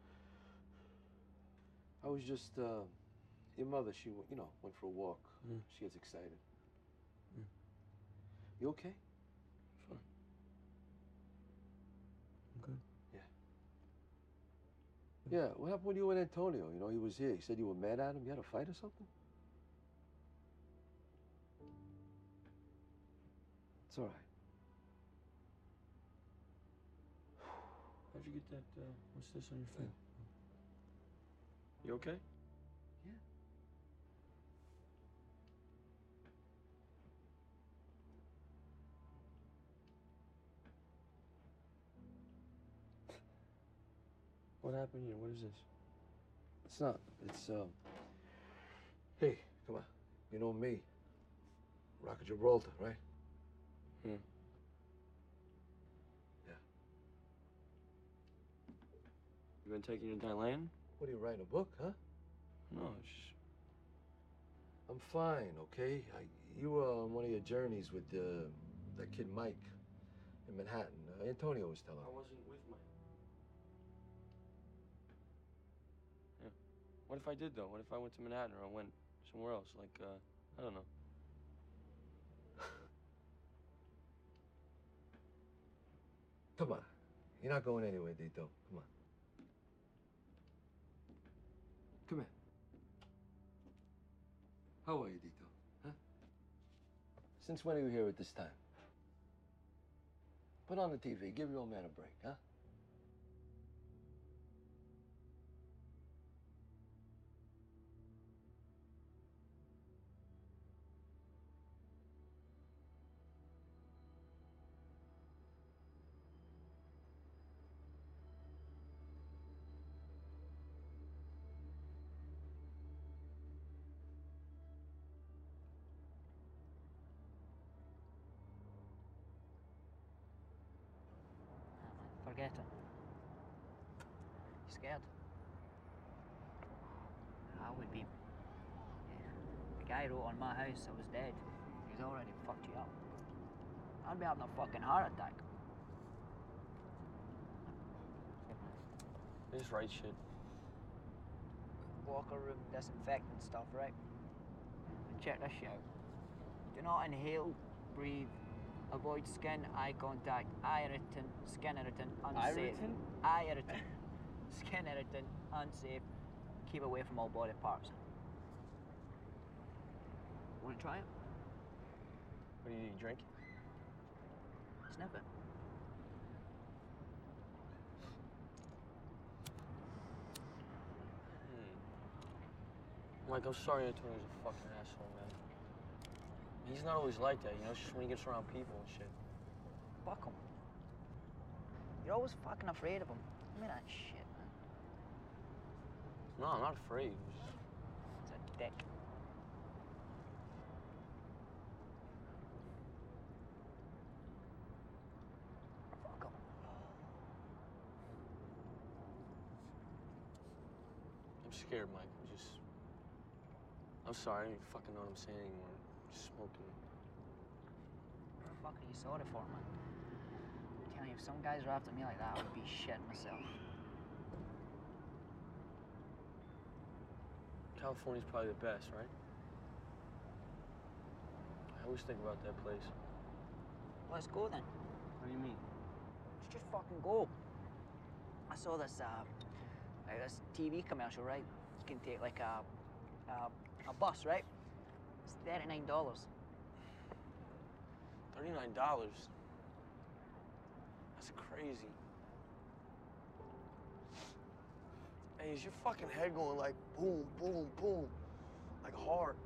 I was just, uh, your mother, she, w- you know, went for a walk. Mm. She gets excited. Mm. You okay? Fine. I'm good. Yeah. Yeah, what happened with you and Antonio? You know, he was here. He said you were mad at him. You had a fight or something? It's all right. How'd you get that, uh, what's this on your face? You okay? Yeah. What happened here? What is this? It's not. It's, um... Hey, come on. You know me. Rock of Gibraltar, right? Hmm. Yeah. You been taking your Dilan? What, are you writing a book, huh? No, it's just... I'm fine, okay? I, you were on one of your journeys with uh, that kid Mike in Manhattan. Uh, Antonio was telling I me. wasn't with my... Yeah. What if I did, though? What if I went to Manhattan or I went somewhere else? Like, uh, I don't know. Come on. You're not going anywhere, Dito. Come on. Come here. How are you, Dito? Huh? Since when are you here at this time? Put on the T V. Give your old man a break, huh? Forget it. You scared? I would be. Yeah. The guy wrote on my house I was dead. He's already fucked you up. I'd be having a fucking heart attack. They just write shit. Locker room disinfectant stuff, right? And check this shit out. Do not inhale, breathe, avoid skin, eye contact, eye irritant, skin irritant, unsafe. Irritant? Eye irritant, skin irritant, unsafe. Keep away from all body parts. Want to try it? What do you need, drink? Sniff it. Hmm. Mike, I'm sorry Antonio's a fucking asshole, man. He's not always like that, you know? It's just when he gets around people and shit. Fuck him. You're always fucking afraid of him. I mean that shit, man. No, I'm not afraid. It's just... He's a dick. Fuck him. I'm scared, Mike. I'm just... I'm sorry, I don't even fucking know what I'm saying anymore. Just smoking. What the fuck are you sorry for, man? I'm telling you, if some guys were after me like that, I would be shit myself. California's probably the best, right? I always think about that place. Let's go then. What do you mean? Let's just fucking go. I saw this, uh, like this T V commercial, right? You can take like a, a, a bus, right? It's thirty-nine dollars. thirty-nine dollars? That's crazy. Hey, is your fucking head going like boom, boom, boom? Like hard?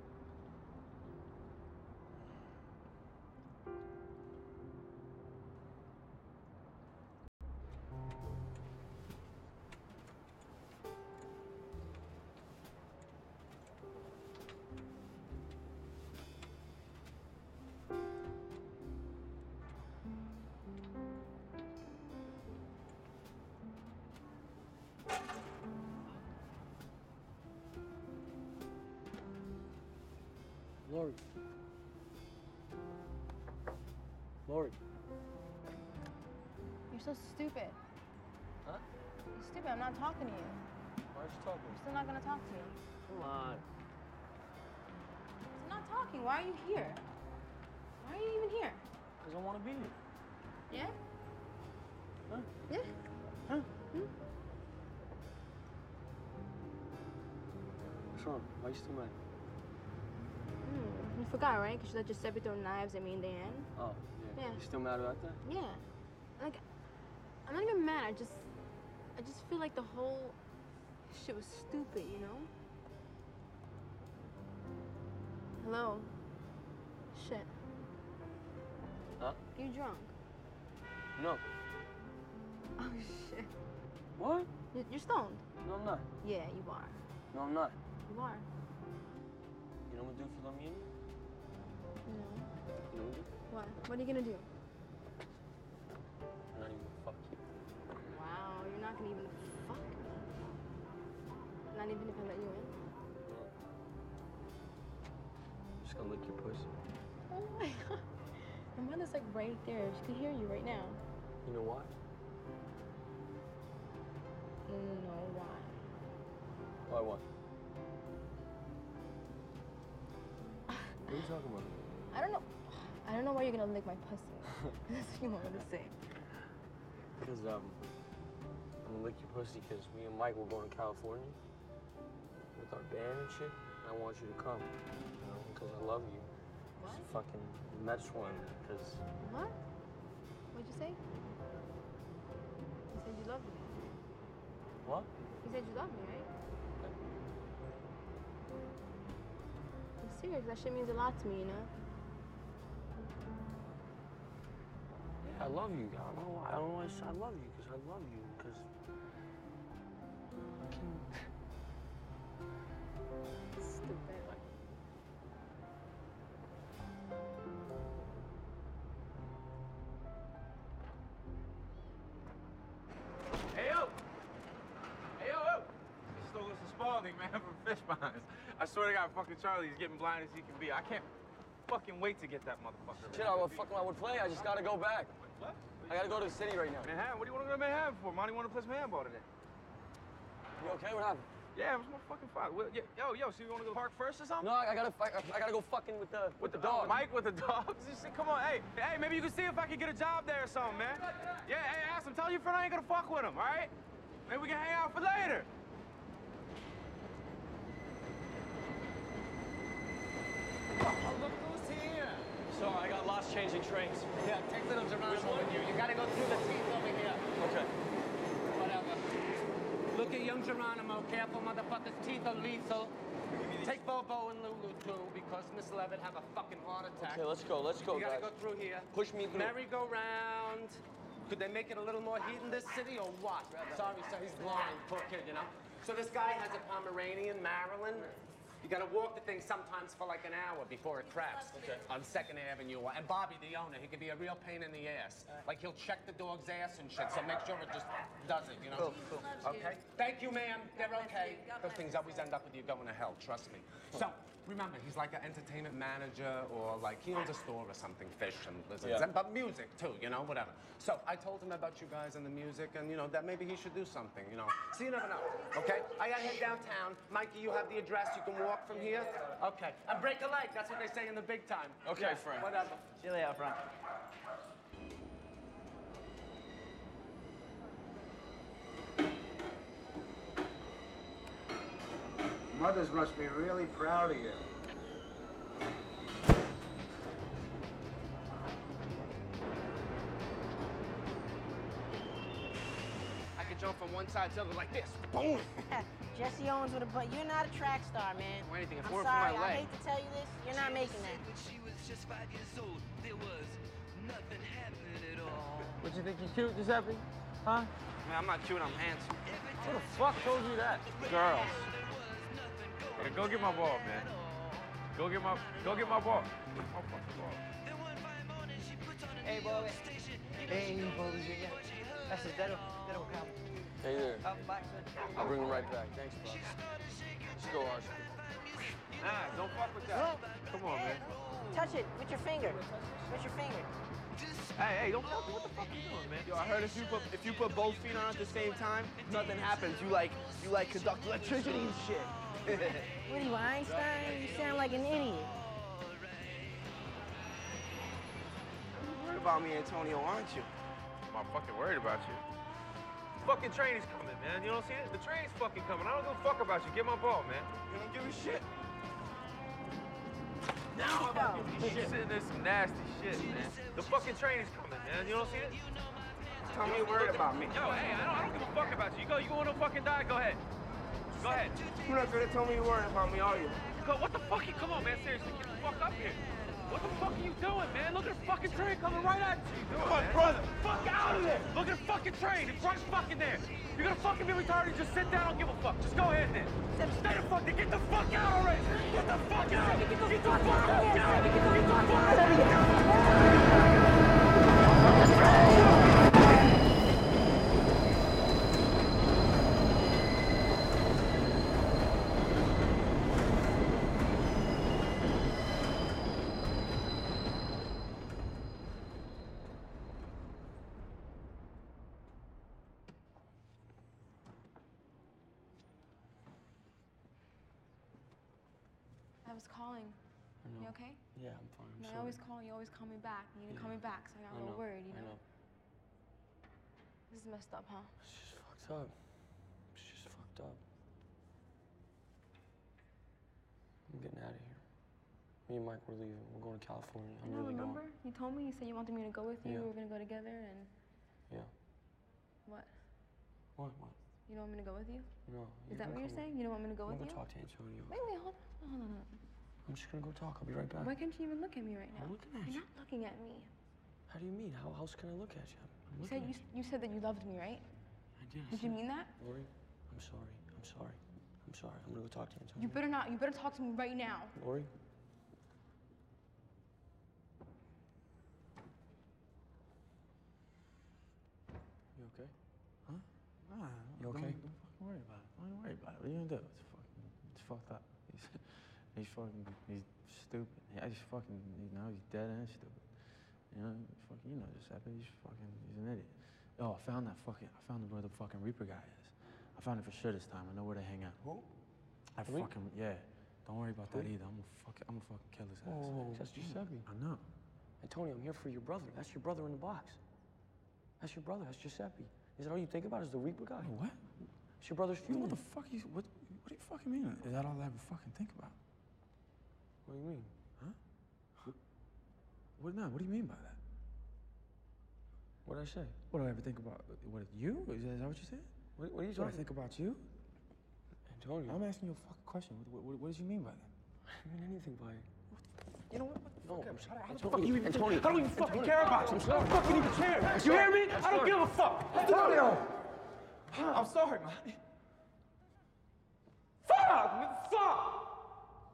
Lori. Lori. You're so stupid. Huh? You're stupid. I'm not talking to you. Why aren't you talking? I'm still not gonna talk to you. Come on. I'm not talking. Why are you here? Why are you even here? Because I want to be here. Yeah? Huh? Yeah? Huh? Hmm? What's wrong? Why are you still mad? Hmm. You forgot, right? Because you let your stepper throw knives at me in the end. Oh, yeah. Yeah. You still mad about that? Yeah. Like, I'm not even mad. I just, I just feel like the whole shit was stupid, you know? Hello? Shit. Huh? You drunk? No. Oh, shit. What? You- You're stoned? No, I'm not. Yeah, you are. No, I'm not. You are. You know what I'm gonna do for them, you? No. You know what I'm gonna do? What? What are you gonna do? I'm not even gonna fuck you. Wow, you're not gonna even fuck me. Not even if I let you in? I'm just gonna lick your pussy. Oh my god. My mother's like right there. She can hear you right now. You know why? No, why? Why what? What are you talking about? I don't know. I don't know why you're gonna lick my pussy. That's what you want me to say. Because, um, I'm gonna lick your pussy because me and Mike were going to California with our band and shit. And I want you to come, you know, because I love you. What? Just fucking Mets one, because... What? What'd you say? You said you love me. What? You said you love me, right? I'm serious. That shit means a lot to me, you know? Yeah, I love you. I don't know why. I don't know why I said I love you, because I love you, because... Stupid. Hey, yo! Hey, yo, yo! Stole us a Spalding, man, from Fish Ponds. I swear to God, fucking Charlie's getting blind as he can be. I can't fucking wait to get that motherfucker. Shit, I would fucking I would play. I just gotta go back. What? I gotta go to the city right now. Manhattan? What do you want to go to Manhattan for? Monty want to play some handball today. You okay? What happened? Yeah, it was my fucking father. Well, yeah, yo, yo, so you want to go to the park first or something? No, I gotta, I, I gotta go fucking with the with the Oh, dog. Mike with the dogs? You see, come on, hey, hey, maybe you can see if I can get a job there or something, man. Yeah, hey, ask him. Tell your friend I ain't gonna fuck with him, all right? Maybe we can hang out for later. Oh, look who's here. So I got lost changing trains. Yeah, take little Geronimo with you. You gotta go through the teeth over here. Okay. Whatever. Look at young Geronimo. Careful, motherfuckers. Teeth are lethal. Take Bobo and Lulu, too, because Miss Levitt have a fucking heart attack. Okay, let's go. Let's go, You gotta guys. go through here. Push me through. Merry-go-round. Could they make it a little more heat in this city or what? Sorry, sir, he's blind, poor kid, you know? So this guy has a Pomeranian, Marilyn. You gotta walk the thing sometimes for like an hour before it cracks. Okay. On Second Avenue. And Bobby, the owner, he can be a real pain in the ass. Like he'll check the dog's ass and shit, so make sure it just does it, you know? Cool, cool. Okay? Thank you, ma'am. They're okay. Those things always end up with you going to hell, trust me. So, remember, he's like an entertainment manager or like he owns a store or something, fish and lizards, Yeah. and, but music too, you know, whatever. So I told him about you guys and the music and, you know, that maybe he should do something, you know. So you never know, okay? I gotta head downtown. Mikey, you have the address. You can walk from here. Okay. And break a leg. That's what they say in the big time. Okay, Yeah, friend. Whatever. See you later, Frank. Mothers must be really proud of you. I could jump from one side to the other like this. Boom! Jesse Owens with a butt. You're not a track star, man. Or anything. If it I'm weren't for sorry. my leg. I hate to tell you this. You're not making that. What you think you cute, Giuseppe? Huh? Man, I'm not cute, I'm handsome. Who the fuck told you that? Girls. Yeah, go get my ball, man. Go get my, go get my ball. Get my fucking ball. Hey, Bobby. Hey, Bobby Junior This is Diddle. Diddle come. Hey there. Up back, sir. I'll bring him right back. Thanks, boss. Let's go, Archie. Nah, don't fuck with that. Come on, man. Touch it with your finger. With your finger. Hey, hey, don't fuck. What the fuck you doing, man? Yo, I heard if you put if you put both feet on at the same time, nothing happens. You like you like conduct electricity and shit. What are you, Einstein? You sound like an idiot. You're worried about me, Antonio, aren't you? I'm fucking worried about you. Fucking train is coming, man. You don't see it? The train's fucking coming. I don't give a fuck about you. Get my ball, man. You don't give a shit. Now I'm fucking sitting there some nasty shit, man. The fucking train is coming, man. You don't see it? Tell me you're worried about me. Yo, hey, I don't, I don't give a fuck about you. You go, you want to fucking die? Go ahead. Go ahead. You're not gonna tell me you're worried about me, are you? Go, what the fuck? You come on, man. Seriously, get the fuck up here. What the fuck are you doing, man? Look at the fucking train coming right at you. Come on, brother. Fuck out of there. Look at the fucking train. It's right fucking there. You're gonna fucking be retarded. Just sit down. Don't give a fuck. Just go ahead then. Stay the fuck there. Get the fuck out already. Get the fuck out. Get the fuck out. Get the fuck out. I was calling. I know. You okay? Yeah, I'm fine. I'm No, I sorry. always call you, always call me back. You didn't call me back, so I got a I little know. worried, you I know? know. This is messed up, huh? It's just fucked up. It's just fucked up. I'm getting out of here. Me and Mike, we're leaving. We're going to California. I'm I know, really remember? going. You told me, you said you wanted me to go with you. Yeah. We were gonna go together, and Yeah. what? What? What? You don't want me to go with you? No. Is that what you're saying? You don't want me to go I'm with gonna you? go talk to Antonio. Wait, wait, hold on, hold on, hold on. I'm just gonna go talk. I'll be right back. Why can't you even look at me right now? I'm looking at You're you. not looking at me. How do you mean? How else can I look at you? I'm You looking said at you, you said that you loved me, right? I did. I Did you said- mean that? Lori, I'm sorry. I'm sorry. I'm sorry. I'm gonna go talk to Antonio. You better not. You better talk to me right now. Lori? You okay? Huh? Nah. You okay? Don't, don't fucking worry about it. Don't worry about it. What are you gonna do? It's fucking, it's fucked up. He's, he's fucking, he's stupid. Yeah, he's fucking, you know, he's dead and stupid. You know, fucking, you know, Giuseppe, he's fucking, he's an idiot. Oh, I found that fucking, I found where the fucking Reaper guy is. I found it for sure this time. I know where they hang out. Who? I Really? fucking, yeah. Don't worry about that Who? either. I'm gonna fucking, I'm gonna fucking kill his ass. Whoa, that's Giuseppe. I know. Antonio, I'm here for your brother. That's your brother in the box. That's your brother. That's Giuseppe. Is that all you think about is the Reaper guy? What? It's your brother's funeral. What the fuck you, what, what do you fucking mean? Is that all I ever fucking think about? What do you mean? Huh? What, what, no, what do you mean by that? What did I say? What do I ever think about? What, you? Is that, is that what you said? What, what are you What I talking think about you? Antonio. I'm asking you a fucking question. What, what, what did you mean by that? I didn't mean anything by it. You know what? No, Fuck I'm it. sorry. How the Antonio, fuck you even Antonio. I don't even fucking Antonio. care about you. I'm I sorry. don't fucking even care. I'm You hear sorry. me? I'm I don't sorry. give a fuck. Antonio! I'm sorry, man. Fuck! Fuck!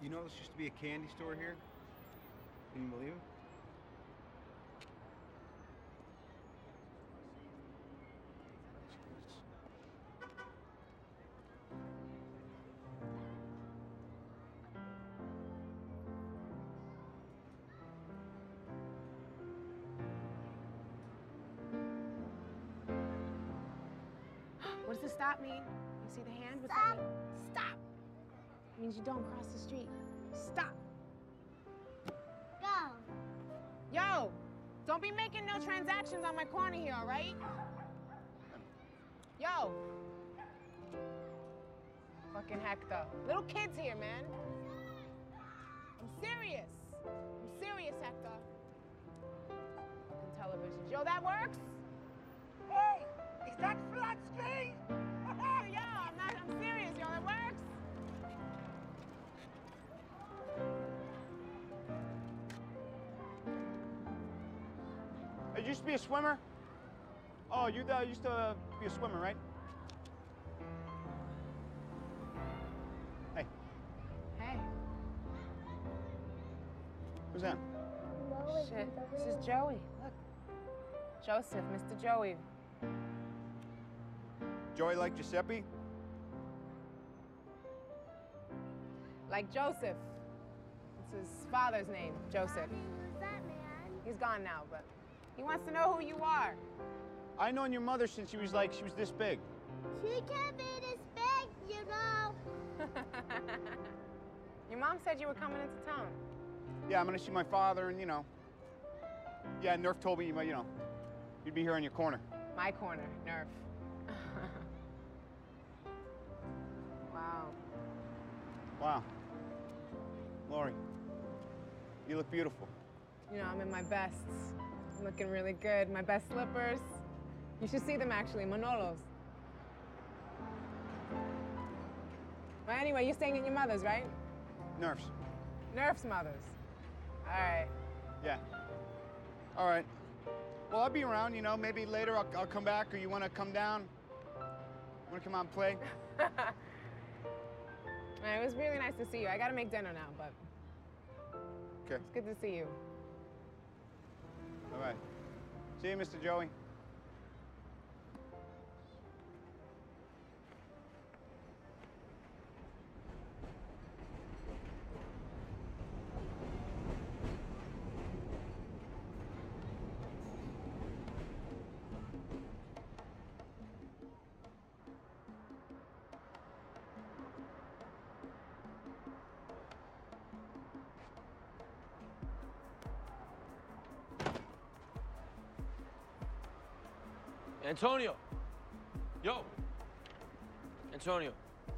You know, this used to be a candy store here. Can you believe it? What does the stop mean? You see the hand? What's that mean? Stop. It means you don't cross the street. Stop. Go. Yo, don't be making no transactions on my corner here, all right? Yo. Fucking Hector. Little kids here, man. I'm serious. I'm serious, Hector. Fucking television. Yo, that works? Hey, is that flat screen? Yo, I'm not, I'm serious, yo, that works? Hey, you used to be a swimmer? Oh, you uh, used to be a swimmer, right? Hey. Hey. Who's that? Shit, this is Joey. Look. Joseph, Mister Joey. Joey like Giuseppe? Like Joseph. It's his father's name, Joseph. Who's that man? He's gone now, but he wants to know who you are. I known your mother since she was like, she was this big. She can't be this big, you know. Your mom said you were coming into town. Yeah, I'm gonna see my father and, you know. Yeah, Nerf told me, you know, you'd be here on your corner. My corner, Nerf. Wow. Wow. Lori, you look beautiful. You know, I'm in my bests. I'm looking really good. My best slippers. You should see them, actually, Manolo's. Well, anyway, you're staying at your mother's, right? Nerf's. Nerf's mother's. All right. Yeah. All right. Well, I'll be around, you know, maybe later I'll, I'll come back, or you want to come down? Want to come out and play? It was really nice to see you. I gotta make dinner now, but Okay. it's good to see you. All right. See you, Mister Joey. Antonio. Yo. Antonio.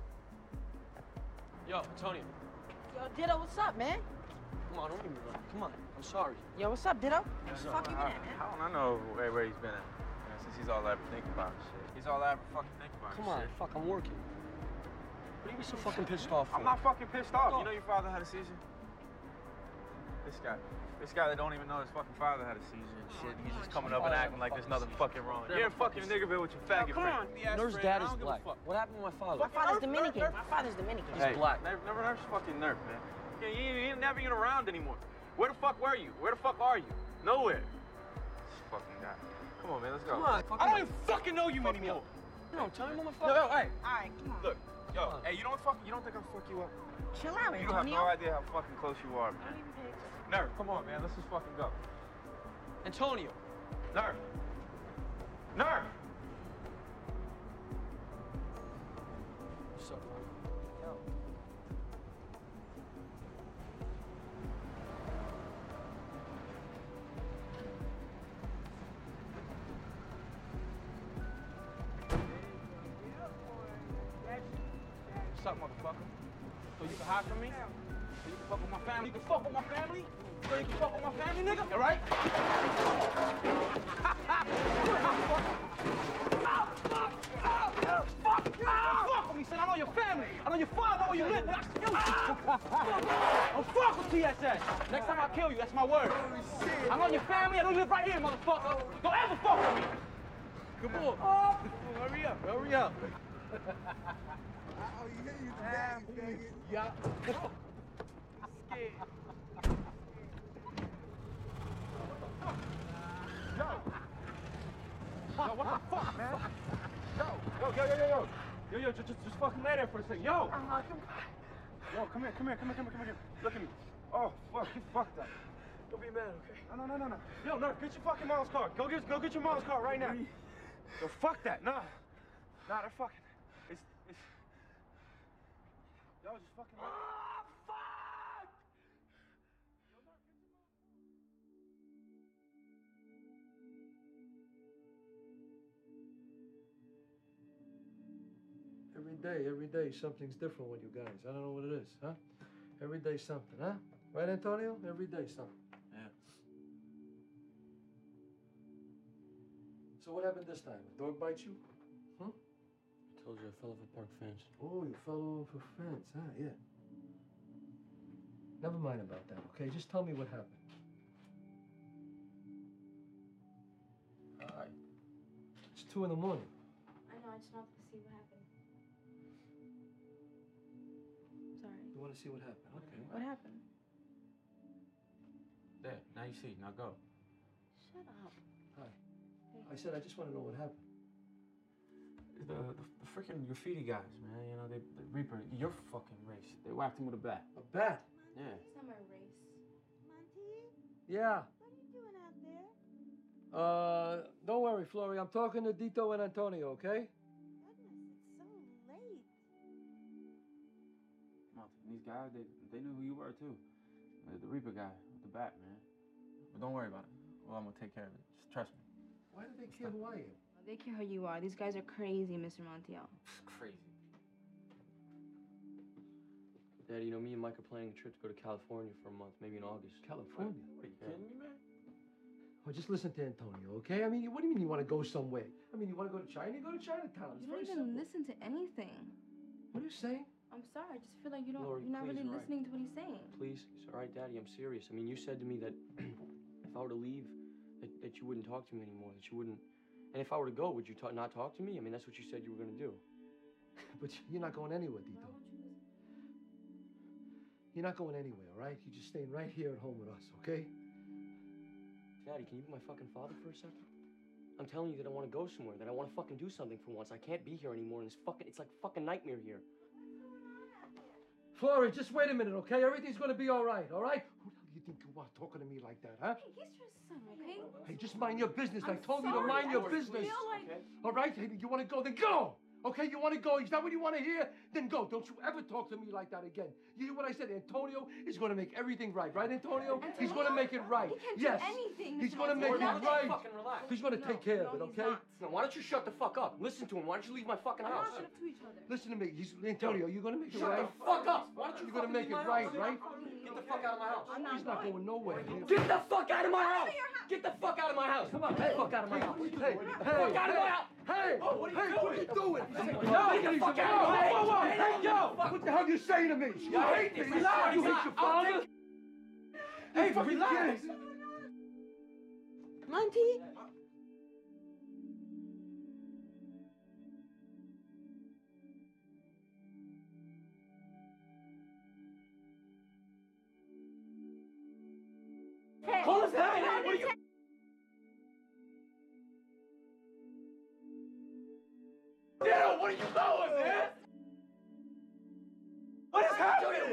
Yo, Antonio. Yo, Ditto, what's up, man? Come on, don't leave me run. Come on. I'm sorry. Yo, what's up, Ditto? Yeah, What's the no, fuck you been I, at, man? I don't I know where, where he's been at. You know, since he's all I ever think about shit. He's all I ever fucking think about Come on, shit. fuck, I'm working. What are you so fucking pissed off for? I'm not fucking pissed off. You know your father had a seizure? This guy. This guy that don't even know his fucking father had a seizure and shit. He's just coming up and acting like there's nothing fucking wrong. You're in fucking Niggerville with your faggot Come friend. on. Nerf's dad is black. What happened to my father? My father's Dominican. My father's Dominican. He's black. Never, never Nerf's fucking Nerf, man. You, you, you ain't never even around anymore. Where the fuck were you? Where the fuck are you? Nowhere. This fucking guy. Come on, man, let's go. Come on. I don't even fucking know you anymore. No, tell me, Yo, motherfucker. yo, hey. All right, come on. Look, yo, hey, you don't fuck, you don't think I'll fuck you up? Chill out, You have Antonio. no idea how fucking close you are, man. Nerf, come on, man, let's just fucking go. Antonio. Nerf. Nerf. What's up, bro? Yo. What's up, motherfucker? So you can hide from me? So you can fuck with my family? You can fuck with my family? So you can fuck with my family, nigga? All right? Fuck with me, son. I know your family. I know your father. I know where you live. Nigga. I kill you. Don't fuck with T S S. Next time I kill you, that's my word. I know your family. I know you live right here, motherfucker. Don't ever fuck with me. Come on. Oh. Hurry up. Hurry up. Oh, you hear you, damn faggot. Yeah. Yo! Yo, what the fuck, man? Yo, yo, yo, yo, yo, yo. Yo, yo, just, just, just fucking lay there for a second. Yo! Yo, come here, come here, come here, come here, come here. Look at me. Oh, fuck, you fucked up. Don't be mad, okay? No, no, no, no, no. Yo, no, get your fucking mom's car. Go get, go get your mom's car right now. Yo, fuck that. Nah. Nah, they're fucking. It's, it's. Yo, just fucking. Oh, fuck! Every day, every day, something's different with you guys. I don't know what it is, huh? Every day something, huh? Right, Antonio? Every day something. Yeah. So what happened this time? A dog bite you? Huh? I told you I fell off a park fence. Oh, you fell off a fence, huh? Yeah. Never mind about that, okay? Just tell me what happened. All right. It's two in the morning. I know, I just wanted to see what happened. Sorry. You want to see what happened? Okay. What happened? There, now you see. Now go. Shut up. Hi. I said I just want to know what happened. The, the, the freaking graffiti guys, man. You know, they, the Reaper, your fucking race. They whacked him with a bat. A bat? Yeah. It's not my race. Yeah. What are you doing out there? Uh, don't worry, Flory. I'm talking to Dito and Antonio, okay? Goodness, it's so late. Monty, these guys, they, they knew who you were, too. The, the Reaper guy with the bat, man. But don't worry about it. Well, I'm gonna take care of it. Just trust me. Why do they care who I am? They care who you are. These guys are crazy, Mister Montiel. Crazy. Daddy, you know, me and Mike are planning a trip to go to California for a month, maybe in August. California? What, are you kidding me, man? Well, just listen to Antonio, okay? I mean, what do you mean you want to go somewhere? I mean, you want to go to China? You go to Chinatown. It's You very don't even simple. listen to anything. What are you saying? I'm sorry. I just feel like you don't. Lori, you're not please, really right. listening to what he's saying. Please? It's all right, Daddy, I'm serious. I mean, you said to me that if I were to leave, that, that you wouldn't talk to me anymore, that you wouldn't... And if I were to go, would you ta- not talk to me? I mean, that's what you said you were going to do. But you're not going anywhere, Dito. You're not going anywhere, all right? You're just staying right here at home with us, okay? Daddy, can you be my fucking father for a second? I'm telling you that I want to go somewhere, that I want to fucking do something for once. I can't be here anymore, and it's fucking... It's like fucking nightmare here. Flory, just wait a minute, okay? Everything's going to be all right, all right? Who the hell do you think you are talking to me like that, huh? Hey, he's your son, okay? Hey, just mind your business. I I'm told you to sorry, mind I your just business. feel like- Okay. All right? Hey, you want to go? Then go. Okay, you want to go? Is that what you want to hear? Then go. Don't you ever talk to me like that again. You hear what I said? Antonio is going to make everything right, right, Antonio? He's going to make it right. He can't yes. do anything. He's Mister going to make Montiel. it right. Fucking relax. He's going to take care of it, okay? Now, why don't you shut the fuck up? Listen to him. Why don't you leave my fucking We're house? not up to each other. Listen to me. He's Antonio. You're going to make it Shut right. the fuck up! Why don't you You're going to make fucking it leave my right, house? right? Get the fuck out of my house. He's not going nowhere. Get the fuck out of my house! Get the fuck out of my house! Come on, get the fuck out of my house! Hey, hey, Fuck out of my house! Hey, Oh, what are you hey, doing? what are you doing? No, get the fuck out of my house! Whoa, whoa, whoa. Hey, Hey, yo! what the hell are you saying to me? You I hate hate me. this. Relax. You hate your I'll father? take- Hey, fucking relax. kidding. Monty? Hey, Call us out! no, What are you... Dude, what are you doing, man? What is happening?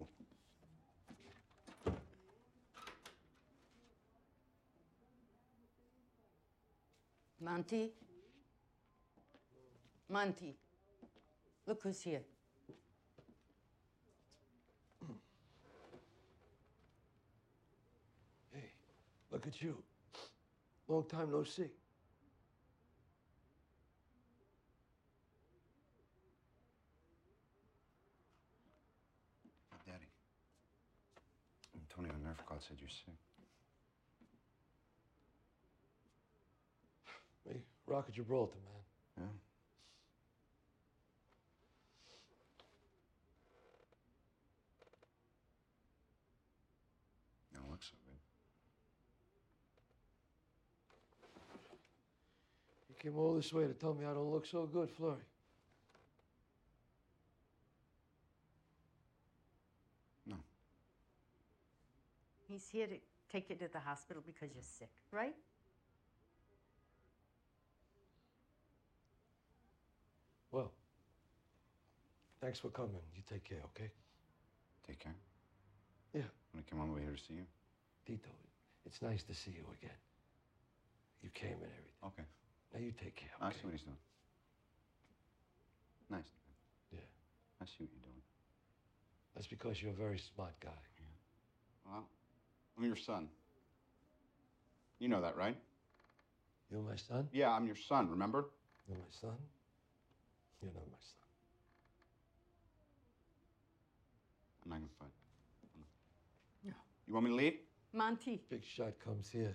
Monty? Monty, look who's here. Hey, look at you. Long time no see. Daddy. Antonio Nerfcott said you're sick. Hey, Rock of Gibraltar, man. Yeah? You don't look so good. You came all this way to tell me I don't look so good, Flurry. No. He's here to take you to the hospital because you're sick, right? Well, thanks for coming. You take care, okay? Take care. Yeah. I'm gonna come all the way here to see you. Tito, it's nice to see you again. You came and everything. Okay. Now you take care, I okay? see what he's doing. Nice. Yeah. I see what you're doing. That's because you're a very smart guy. Well, I'm your son. You know that, right? You're my son? Yeah, I'm your son, remember? You're my son? You're not my son. I'm not gonna fight. No. You want me to leave? Monty. Big shot comes here.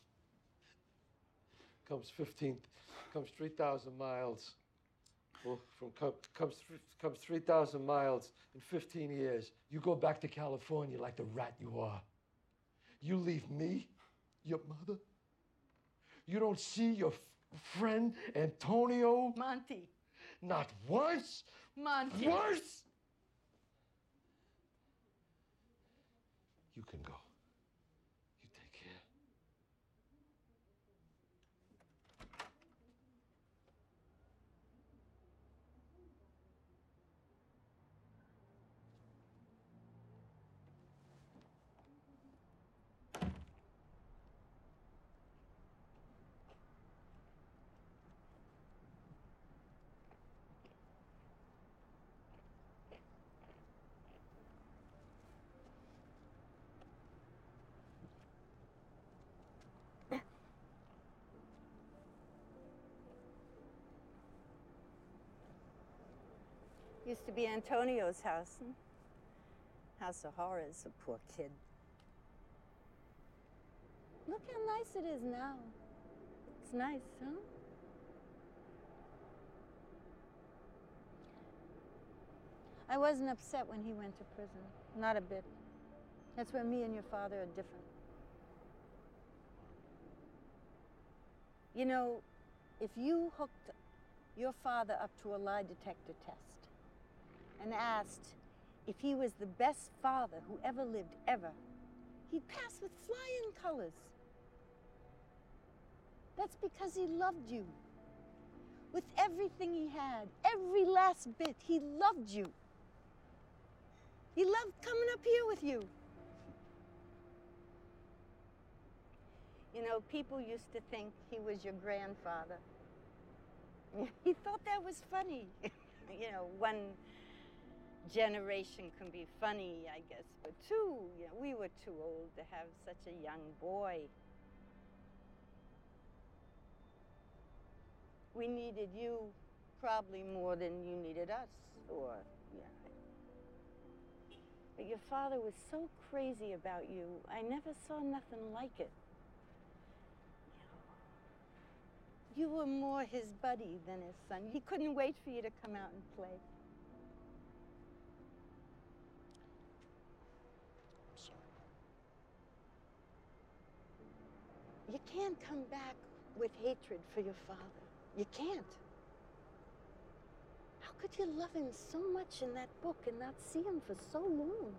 Comes fifteen, comes three thousand miles. Well, from co- comes th- comes three thousand miles in fifteen years. You go back to California like the rat you are. You leave me, your mother. You don't see your f- friend Antonio. Monty. Not once. Monty. Once. You can go. You take care. Used to be Antonio's house. Hmm? House of Horrors, a poor kid. Look how nice it is now. It's nice, huh? I wasn't upset when he went to prison. Not a bit. That's where me and your father are different. You know, if you hooked your father up to a lie detector test and asked if he was the best father who ever lived, ever, he'd pass with flying colors. That's because he loved you. With everything he had, every last bit, he loved you. He loved coming up here with you. You know, people used to think he was your grandfather. He thought that was funny. You know, one generation can be funny, I guess, but two, you know, we were too old to have such a young boy. We needed you probably more than you needed us, or, yeah. But your father was so crazy about you, I never saw nothing like it. You were more his buddy than his son. He couldn't wait for you to come out and play. I'm sorry. You can't come back with hatred for your father. You can't. How could you love him so much in that book and not see him for so long?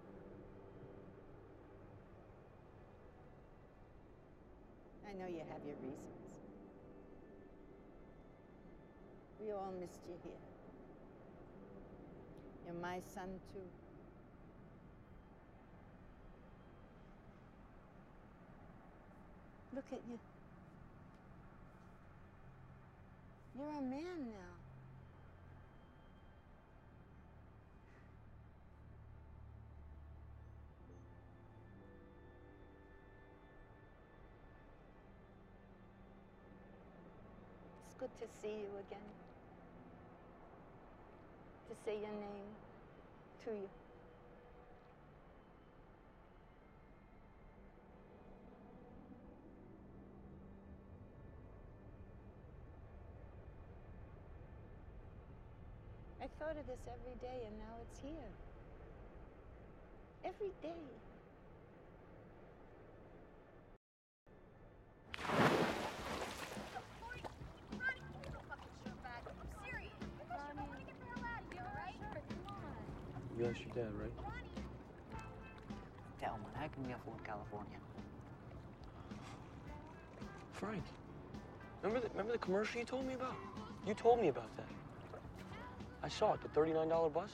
I know you have your reasons. We all missed you here. You're my son, too. Look at you. You're a man now. It's good to see you again. To say your name to you. I thought of this every day, and now it's here. Every day. You asked your dad, right? Tell man, how can we afford California? Frank, remember the, remember the commercial you told me about? You told me about that. I saw it, the thirty-nine dollar buses.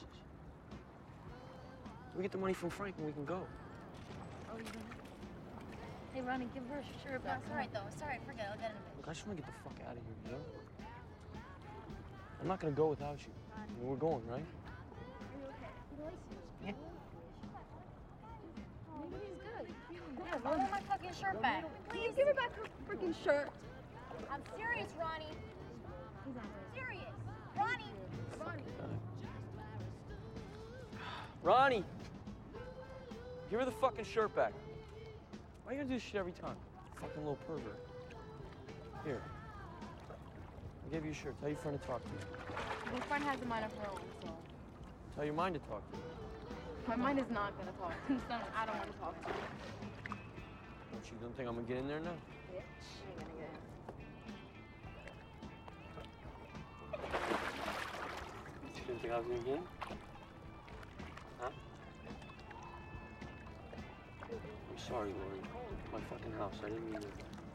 We get the money from Frank and we can go. Oh, you gonna? Hey, Ronnie, give her a shirt back. It's all right, though. It's all right. Forget it. I'll get it in a bit. Look, I just want to get the fuck out of here, you know? I'm not gonna go without you. I mean, we're going, right? Are you okay? Yeah. Maybe he's good. Yeah, I want my fucking shirt back. Please give her back her freaking shirt. I'm serious, Ronnie. Serious. Ronnie. Ronnie. Ronnie! Give her the fucking shirt back. Why you gotta do this shit every time? Fucking little pervert. Here. I gave you a shirt. Tell your friend to talk to you. My friend has a mind of her own, so. Tell your mind to talk to you. My mind is not gonna talk. So I don't want to talk to her. Don't you don't think I'm gonna get in there now? Yeah, she ain't gonna get You didn't think I was gonna get in? Huh? I'm sorry, Lori. My fucking house. I didn't mean to.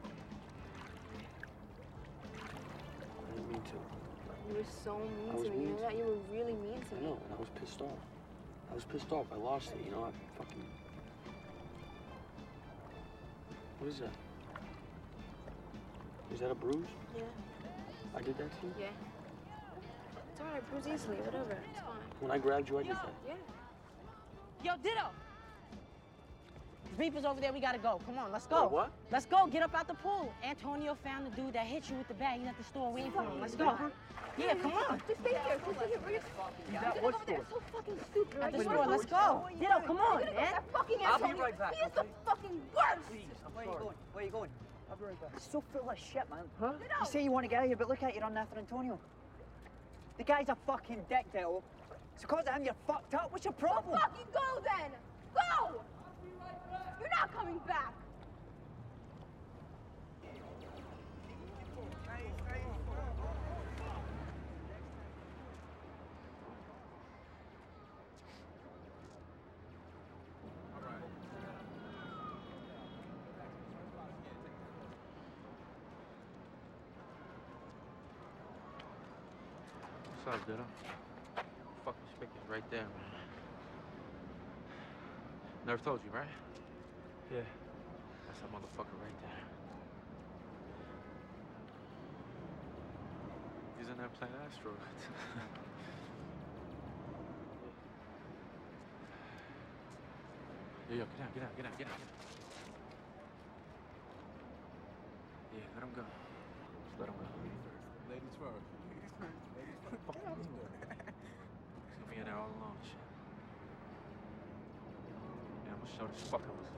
I didn't mean to. You were so I mean was to me. mean You know to that? You were really mean to I me. know, and I was pissed off. I was pissed off. I lost it, you know? I fucking... What is that? Is that a bruise? Yeah. I did that to you? Yeah. It's all right. Bruise easily. Whatever. It's fine. When I grabbed you, I did that. Yeah. Yo, Ditto. Reaper's over there. We gotta go. Come on, let's go. Wait, what? Let's go. Get up out the pool. Antonio found the dude that hit you with the bag. He's at the store waiting for him. Let's go. Yeah, come on. Just stay here. Just stay here. We're just... He's at what store? So fucking stupid. At the Right? store. Let's go. Ditto, come on, You're gonna go man. that fucking I'll be Antonio. right back, He is the okay? fucking worst. Where are you going? Where are you going? I'll be right back. It's so full of shit, man. Huh? You say you want to get out of here, but look at you running after Antonio. The guy's a fucking dick, Ditto. It's because of him you're fucked up. What's your problem? So fucking go then. Go. You're not coming back. What's up, Ditto? Fucking spigot right there, man. Never told you, right? Yeah. That's that motherfucker right there. He's in there playing asteroids. Yo, yo, get out, get out, get out, get out, get out. Yeah, let him go. Just let him go. Ladies first. Ladies first. Ladies first. Fuck you doing? He's gonna be in there all alone, shit. Yeah, I'm gonna show this fucker what's up.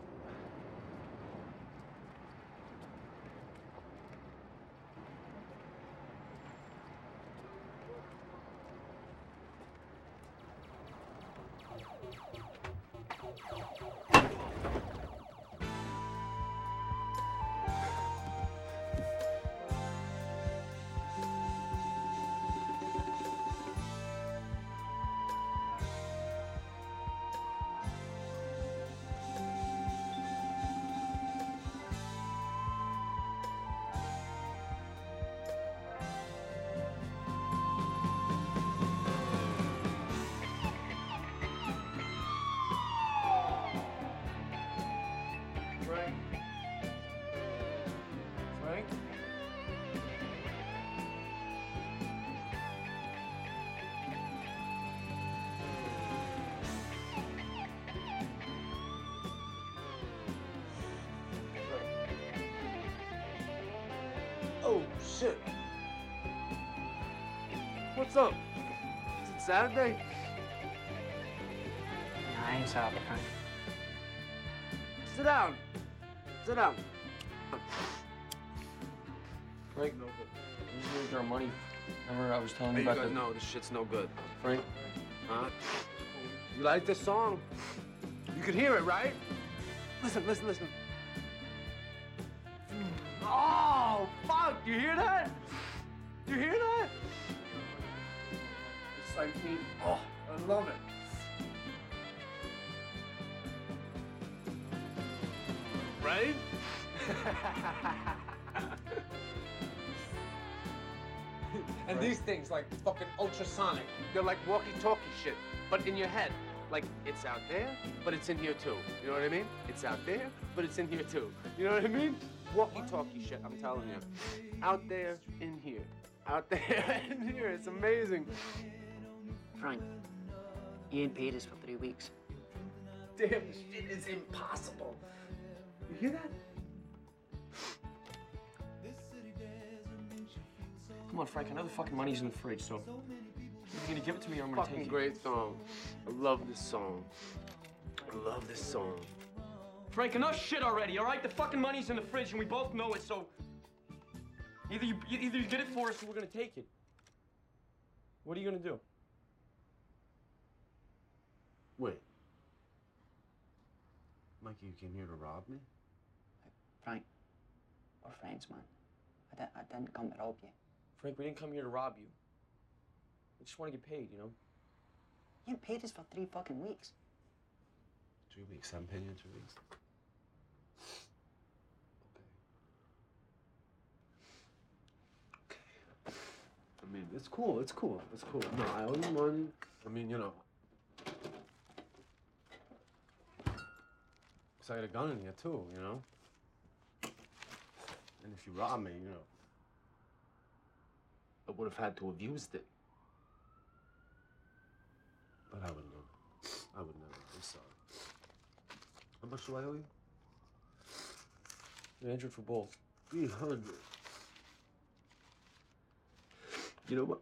shit. What's up? Is it Saturday? Nah, I ain't Saturday, Frank. Sit down. Sit down. Frank, no good. You need our money. Remember I was telling Hey, you you about guys the... know this shit's no good. Frank? Huh? You like this song? You can hear it, right? Listen, listen, listen. Oh, fuck! You hear that? You hear that? It's like me. Oh, I love it. Right? And these things, like fucking ultrasonic, they're like walkie-talkie shit, but in your head. Like, it's out there, but it's in here too. You know what I mean? It's out there, but it's in here too. You know what I mean? Walkie-talkie shit, I'm telling you. Out there, in here. Out there, in here. It's amazing. Frank, you ain't paid us for three weeks. Damn, this shit is impossible. You hear that? Come on, Frank, I know the fucking money's in the fridge, so you're gonna give it to me or I'm gonna Fucking take it. great song. I love this song. I love this song. Frank, enough shit already, all right? The fucking money's in the fridge and we both know it, so either you either you get it for us or we're gonna take it. What are you gonna do? Wait. Mikey, you came here to rob me? Frank, we're friends, man. I didn't, I didn't come to rob you. Frank, we didn't come here to rob you. We just want to get paid, you know? You ain't paid us for three fucking weeks. Three weeks. I'm paying you in three weeks. Okay. Okay. I mean, it's cool. It's cool. It's cool. No, I owe you money. I mean, you know. Because I got a gun in here, too, you know? And if you rob me, you know, I would have had to have used it. But I would never. I would never. I'm sorry. How much do I owe you? three hundred for both. three hundred. You know what?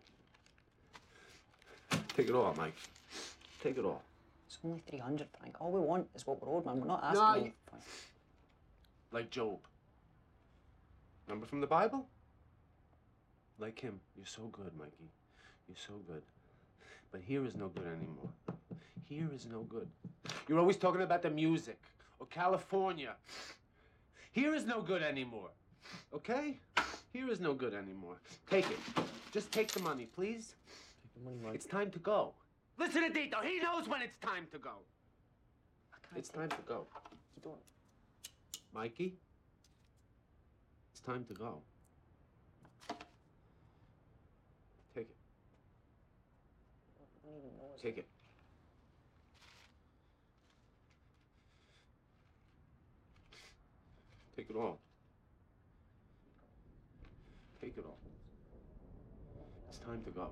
Take it all, Mike. Take it all. It's only three hundred, Frank. All we want is what we're owed, man. We're not asking No, you. you- Like Job. Remember from the Bible? Like him. You're so good, Mikey. You're so good. But here is no good anymore. Here is no good. You're always talking about the music or California. Here is no good anymore. Okay? Here is no good anymore. Take it. Just take the money, please. Take the money, Mike. It's time to go. Listen to Dito. He knows when it's time to go. It's time to go. You don't. Mikey, it's time to go. Take it. I don't even know what's- Take it. Take it all. Take it all. It's time to go.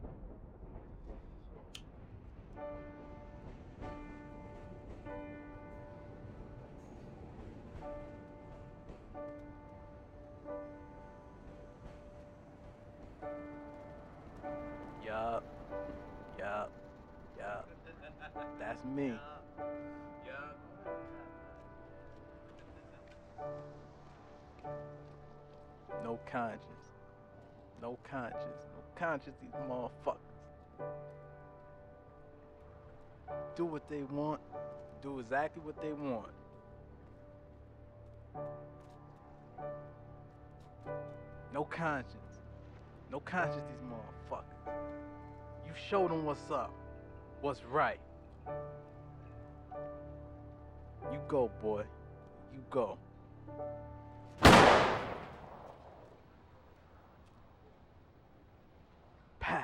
Yup. Yup. Yup. That's me. No conscience. No conscience. No conscience, these motherfuckers. Do what they want. Do exactly what they want. No conscience. No conscience, these motherfuckers. You show them what's up. What's right. You go, boy. You go. Pow.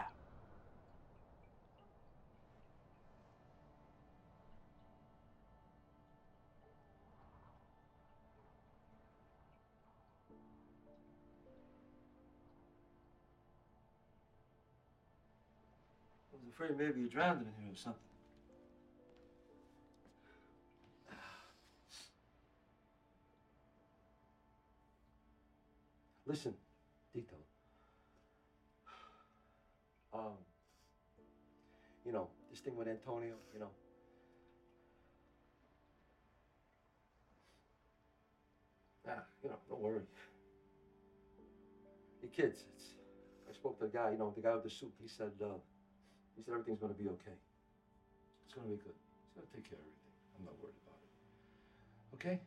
I was afraid maybe you drowned in here or something. Listen, Dito, Um, you know, this thing with Antonio, you know. Ah, you know, don't worry. Hey, kids, it's, I spoke to the guy, you know, the guy with the suit. He said, uh, he said everything's gonna be okay. It's gonna be good. He's gonna take care of everything. I'm not worried about it. Okay?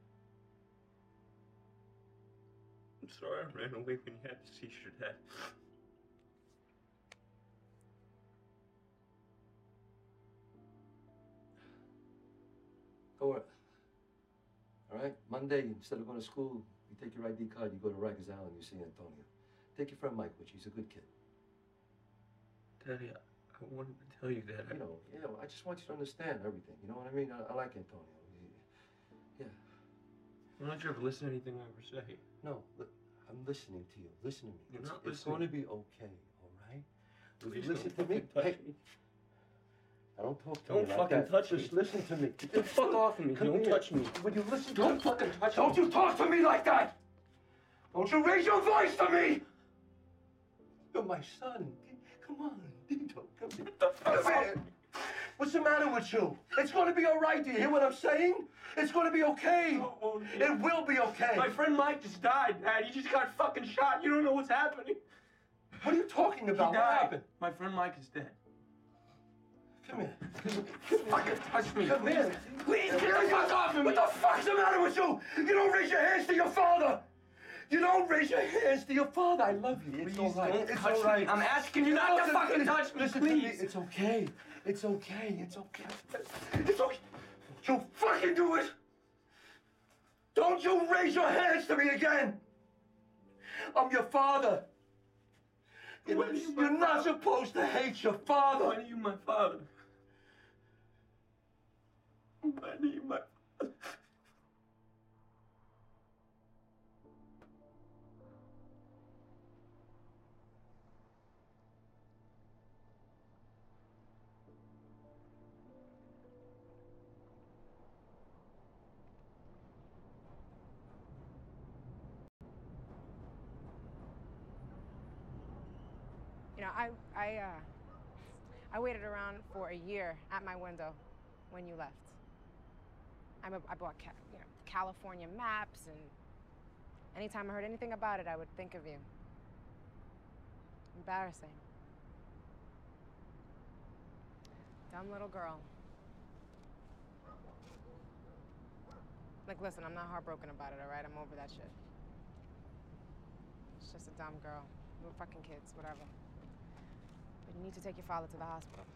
I'm sorry I ran away when you had the seizure, Dad. Go worry. All right? Monday, instead of going to school, you take your I D card, you go to Rikers Island, you see Antonio. Take your friend Mike, which he's a good kid. Daddy, I, I wanted to tell you that. You know, yeah, well, I just want you to understand everything. You know what I mean? I, I like Antonio. He, yeah. Why don't you ever listen to anything I ever say? No, look, I'm listening to you. Listen to me. You're it's not it's listening. going to be okay, all right? Will Please you listen don't to me? fucking touch Hey, me. I don't talk to Don't you like fucking that. touch me. Just listen to me. Get fuck off of me. Come Don't here. touch me. Would you listen? Don't fucking touch Don't me. you talk to me like that! Don't you raise your voice to me! You're my son. Come on, Dito. Come here. Come here. What's the matter with you? It's going to be all right. Do you hear what I'm saying? It's going to be okay. It will be okay. My friend Mike just died, Dad. He just got fucking shot. You don't know what's happening. What are you talking about? He What died. happened? My friend Mike is dead. Come here. Fucking touch me. Come here. Please, get the fuck off of me. What the fuck's the matter with you? You don't raise your hands to your father. You don't raise your hands to your father. I love you. It's all Please right. don't It's touch all right. me. I'm asking you not to Listen, fucking listen, touch me, listen to me. please. It's okay. It's okay. It's okay. It's okay. You fucking do it. Don't you raise your hands to me again. I'm your father. You know, you're not supposed to hate your father. Why are you my father? Why are you my father? You know, I, I, uh, I waited around for a year at my window when you left. I, I bought, ca you know, California maps, and anytime I heard anything about it, I would think of you. Embarrassing. Dumb little girl. Like, listen, I'm not heartbroken about it, all right? I'm over that shit. It's just a dumb girl. We were fucking kids, whatever. But you need to take your father to the hospital.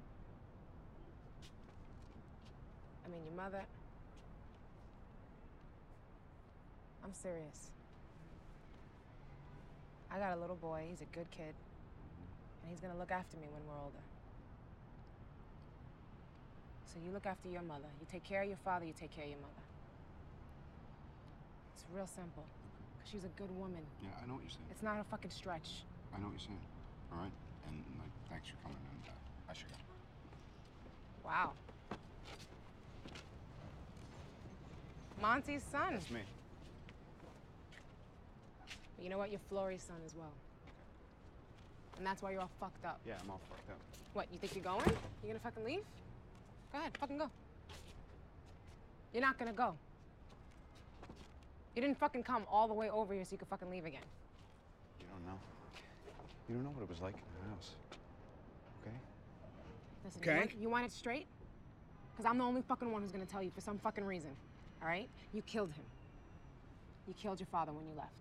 I mean, your mother. I'm serious. I got a little boy, he's a good kid. And he's gonna look after me when we're older. So you look after your mother. You take care of your father, you take care of your mother. It's real simple. Because she's a good woman. Yeah, I know what you're saying. It's not a fucking stretch. I know what you're saying. All right? And, like, thanks for coming, and uh, I should go. Wow. Monty's son. That's me. But you know what? You're Florrie's son as well. And that's why you're all fucked up. Yeah, I'm all fucked up. What, you think you're going? You gonna fucking leave? Go ahead, fucking go. You're not gonna go. You didn't fucking come all the way over here so you could fucking leave again. You don't know. You don't know what it was like in the house. Okay? Listen, Okay. you, want, you want it straight? Because I'm the only fucking one who's gonna tell you for some fucking reason. All right? You killed him. You killed your father when you left.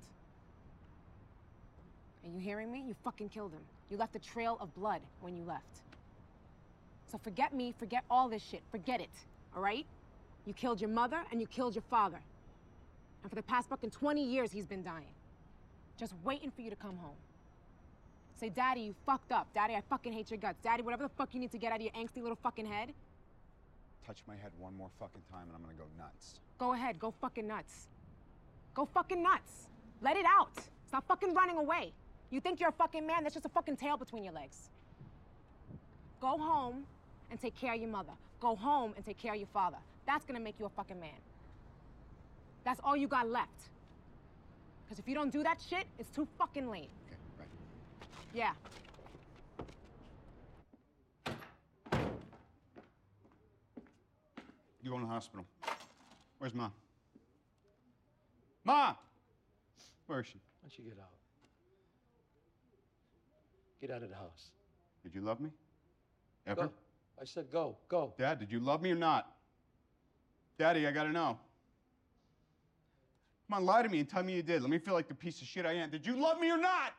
Are you hearing me? You fucking killed him. You left a trail of blood when you left. So forget me, forget all this shit. Forget it, all right? You killed your mother and you killed your father. And for the past fucking twenty years, he's been dying. Just waiting for you to come home. Say, Daddy, you fucked up. Daddy, I fucking hate your guts. Daddy, whatever the fuck you need to get out of your angsty little fucking head, Touch my head one more fucking time, and I'm gonna go nuts. go ahead, go fucking nuts. Go fucking nuts. Let it out. Stop fucking running away. You think you're a fucking man, that's just a fucking tail between your legs. Go home and take care of your mother. Go home and take care of your father. That's gonna make you a fucking man. That's all you got left. Because if you don't do that shit, it's too fucking late. Okay, right. Yeah. You going to the hospital. Where's Mom? Mom! Where is she? Why don't you get out? Get out of the house. Did you love me? Ever? Go. I said go, go. Dad, did you love me or not? Daddy, I gotta know. Come on, lie to me and tell me you did. Let me feel like the piece of shit I am. Did you love me or not?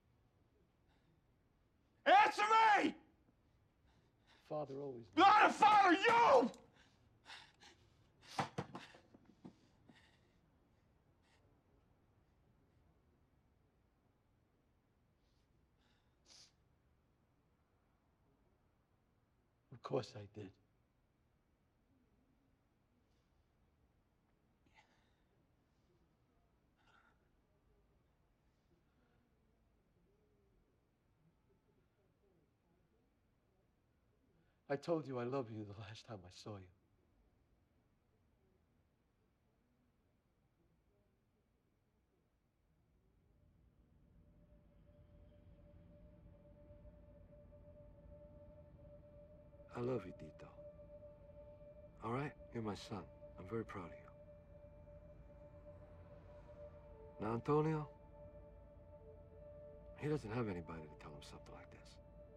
Answer me! Father always. Not a father, you! Of course I did. I told you I love you the last time I saw you. I love you, Tito. All right? You're my son. I'm very proud of you. Now, Antonio, he doesn't have anybody to tell him something like this.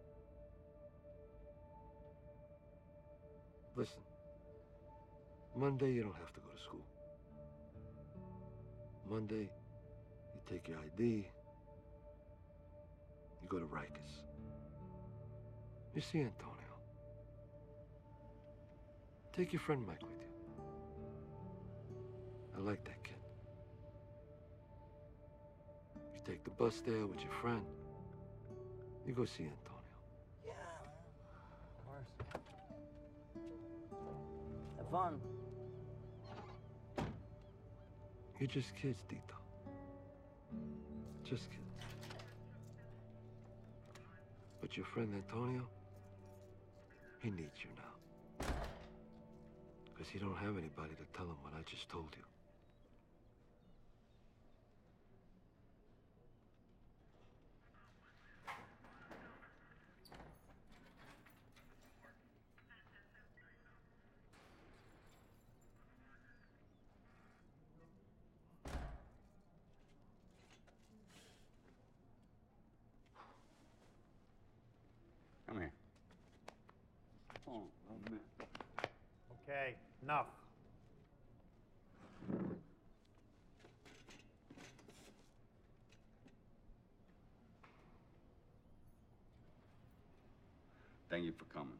Listen, Monday you don't have to go to school. Monday, you take your I D, you go to Rikers. You see Antonio. Take your friend Mike with you. I like that kid. You take the bus there with your friend. You go see Antonio. Yeah. Of course. Have fun. You're just kids, Tito. Just kids. But your friend Antonio, he needs you now. Because he don't have anybody to tell him what I just told you. Come here. Oh, oh man. Okay, enough. Thank you for coming.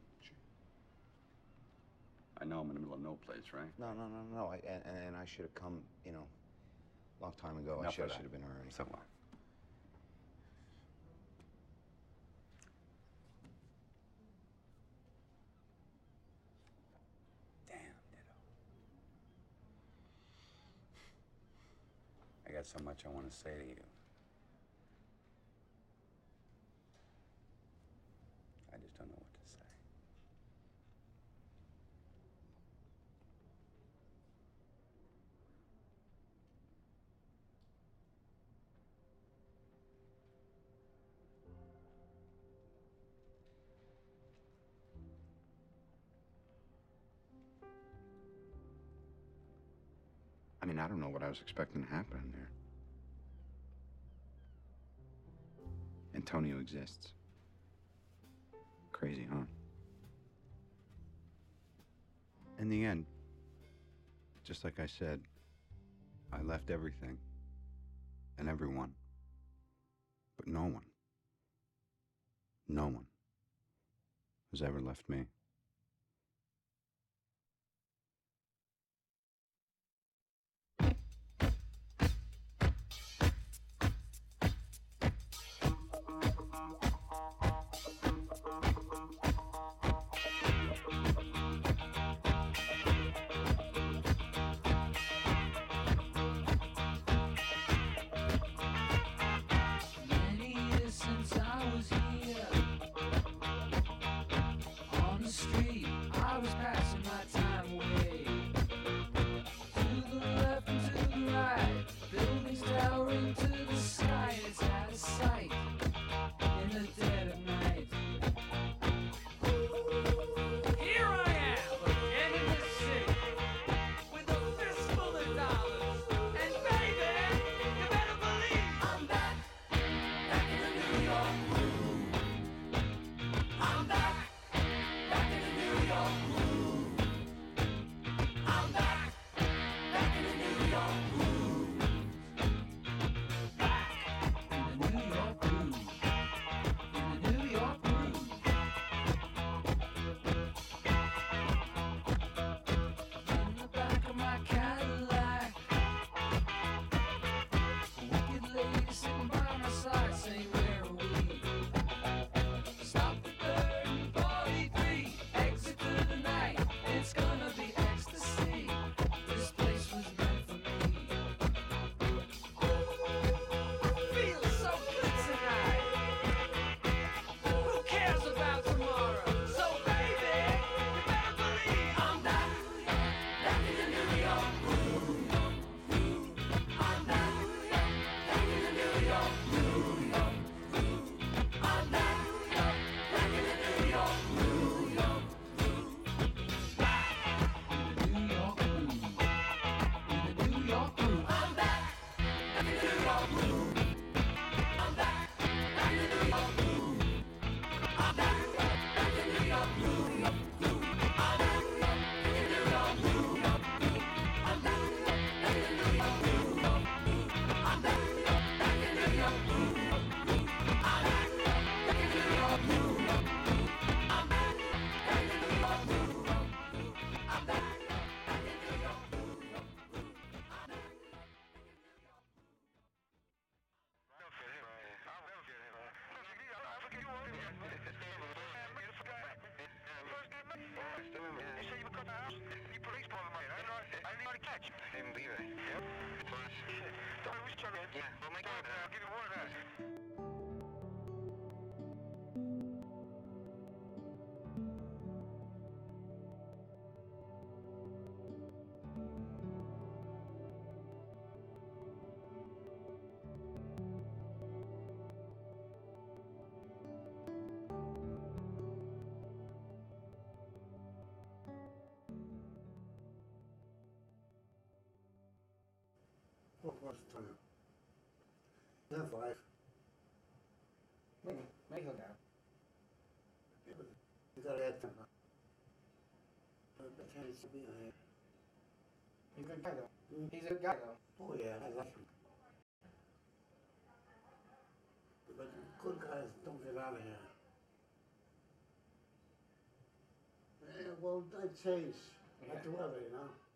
I know I'm in the middle of no place, right? No, no, no, no. I, and, and I should have come, you know, a long time ago. Enough I should of that. have been already. So what? I got so much I want to say to you. I just don't know what to say. I mean, I don't know what I was expecting to happen in there. Antonio exists. Crazy, huh? In the end, just like I said, I left everything and everyone, but no one, no one has ever left me. Many years since I was here on the What was the time? Not five. Maybe. Maybe he'll go. You gotta add time. But the time to be here. He's a good guy, though. He's a good guy, though. Oh, yeah, I like him. But good guys don't get out of here. Yeah, well, I change. Like the weather, you know?